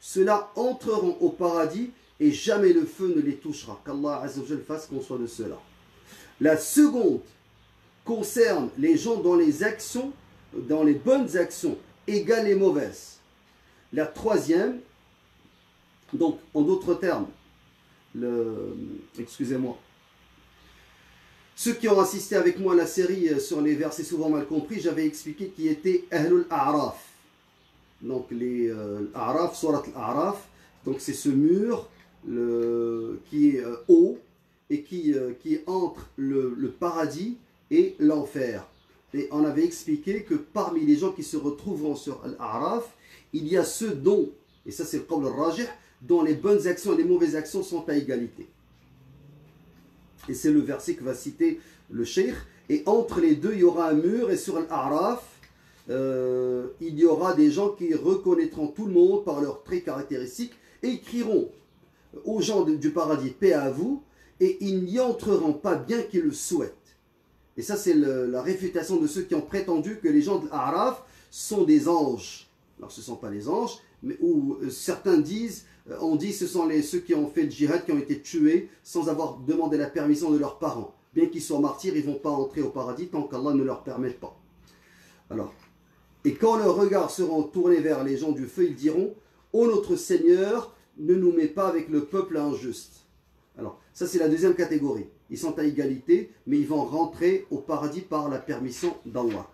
ceux-là entreront au paradis et jamais le feu ne les touchera. Qu'Allah Azza wa Jal fasse qu'on soit de ceux-là. La seconde concerne les gens dont les actions, dans les bonnes actions, égale les mauvaises. La troisième, donc en d'autres termes, le, excusez-moi, ceux qui ont assisté avec moi à la série sur les versets souvent mal compris, j'avais expliqué qui était Ahlul A'raf. Donc les euh, A'raf, Surat al-A'raf, donc c'est ce mur le, qui est euh, haut et qui, euh, qui est entre le, le paradis et l'enfer. Et on avait expliqué que parmi les gens qui se retrouveront sur l'Araf, il y a ceux dont, et ça c'est le qawl al-rajih, dont les bonnes actions et les mauvaises actions sont à égalité. Et c'est le verset que va citer le cheikh. Et entre les deux, il y aura un mur, et sur l'Araf, euh, il y aura des gens qui reconnaîtront tout le monde par leurs traits caractéristiques et ils crieront aux gens de, du paradis, paix à vous, et ils n'y entreront pas bien qu'ils le souhaitent. Et ça, c'est la réfutation de ceux qui ont prétendu que les gens de l'Araf sont des anges. Alors, ce ne sont pas les anges, mais où euh, certains disent, euh, on dit ce sont les, ceux qui ont fait le djihad, qui ont été tués sans avoir demandé la permission de leurs parents. Bien qu'ils soient martyrs, ils ne vont pas entrer au paradis tant qu'Allah ne leur permet pas. Alors, et quand leurs regards seront tournés vers les gens du feu, ils diront, ô notre Seigneur, ne nous mets pas avec le peuple injuste. Alors, ça c'est la deuxième catégorie. Ils sont à égalité, mais ils vont rentrer au paradis par la permission d'Allah.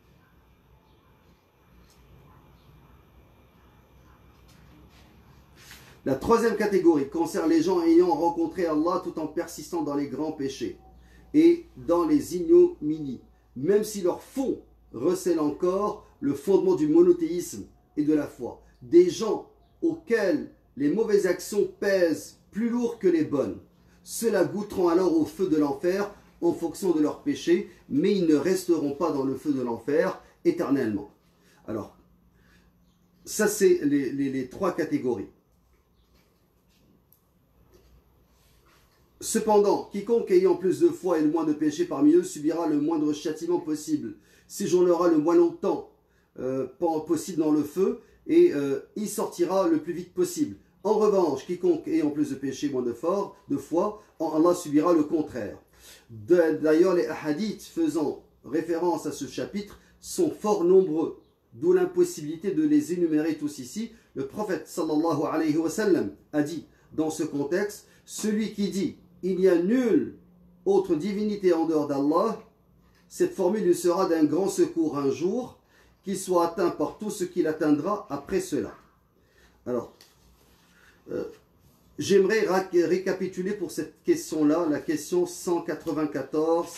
La troisième catégorie concerne les gens ayant rencontré Allah tout en persistant dans les grands péchés et dans les ignominies, même si leur fond recèle encore le fondement du monothéisme et de la foi. Des gens auxquels les mauvaises actions pèsent plus lourd que les bonnes. Ceux-là goûteront alors au feu de l'enfer en fonction de leurs péchés, mais ils ne resteront pas dans le feu de l'enfer éternellement. Alors, ça c'est les, les, les trois catégories. Cependant, quiconque ayant plus de foi et le moins de péché parmi eux subira le moindre châtiment possible, séjournera le moins longtemps euh, possible dans le feu et euh, y sortira le plus vite possible. En revanche, quiconque ayant plus de péché, moins de, fort, de foi, Allah subira le contraire. D'ailleurs, les hadiths faisant référence à ce chapitre sont fort nombreux, d'où l'impossibilité de les énumérer tous ici. Le prophète sallallahu alayhi wa sallam a dit dans ce contexte, celui qui dit il n'y a nulle autre divinité en dehors d'Allah, cette formule lui sera d'un grand secours un jour, qu'il soit atteint par tout ce qu'il atteindra après cela. Alors, euh, j'aimerais récapituler pour cette question-là, la question cent quatre-vingt-quatorze.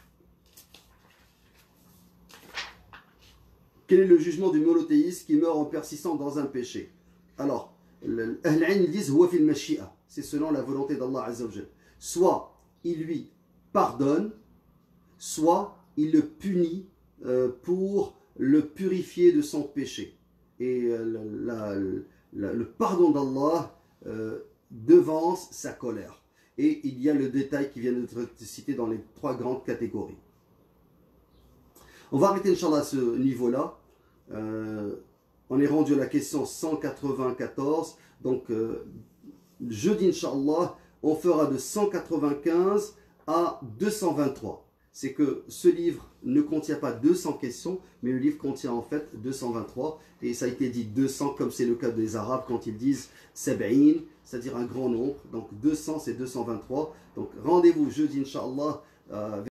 Quel est le jugement du monothéiste qui meurt en persistant dans un péché? Alors, ils disent c'est selon la volonté d'Allah Azza wa Jal. Soit il lui pardonne, soit il le punit euh, pour le purifier de son péché. Et euh, la, la, le pardon d'Allah euh, devance sa colère. Et il y a le détail qui vient d'être cité dans les trois grandes catégories. On va arrêter, Inch'Allah, à ce niveau-là. Euh, on est rendu à la question cent quatre-vingt-quatorze. Donc, euh, jeudi, Inch'Allah, on fera de cent quatre-vingt-quinze à deux cent vingt-trois. C'est que ce livre ne contient pas deux cents questions, mais le livre contient en fait deux cent vingt-trois. Et ça a été dit deux cents, comme c'est le cas des Arabes quand ils disent sab'in, c'est-à-dire un grand nombre. Donc deux cents, c'est deux cent vingt-trois. Donc rendez-vous jeudi, Inch'Allah. Euh,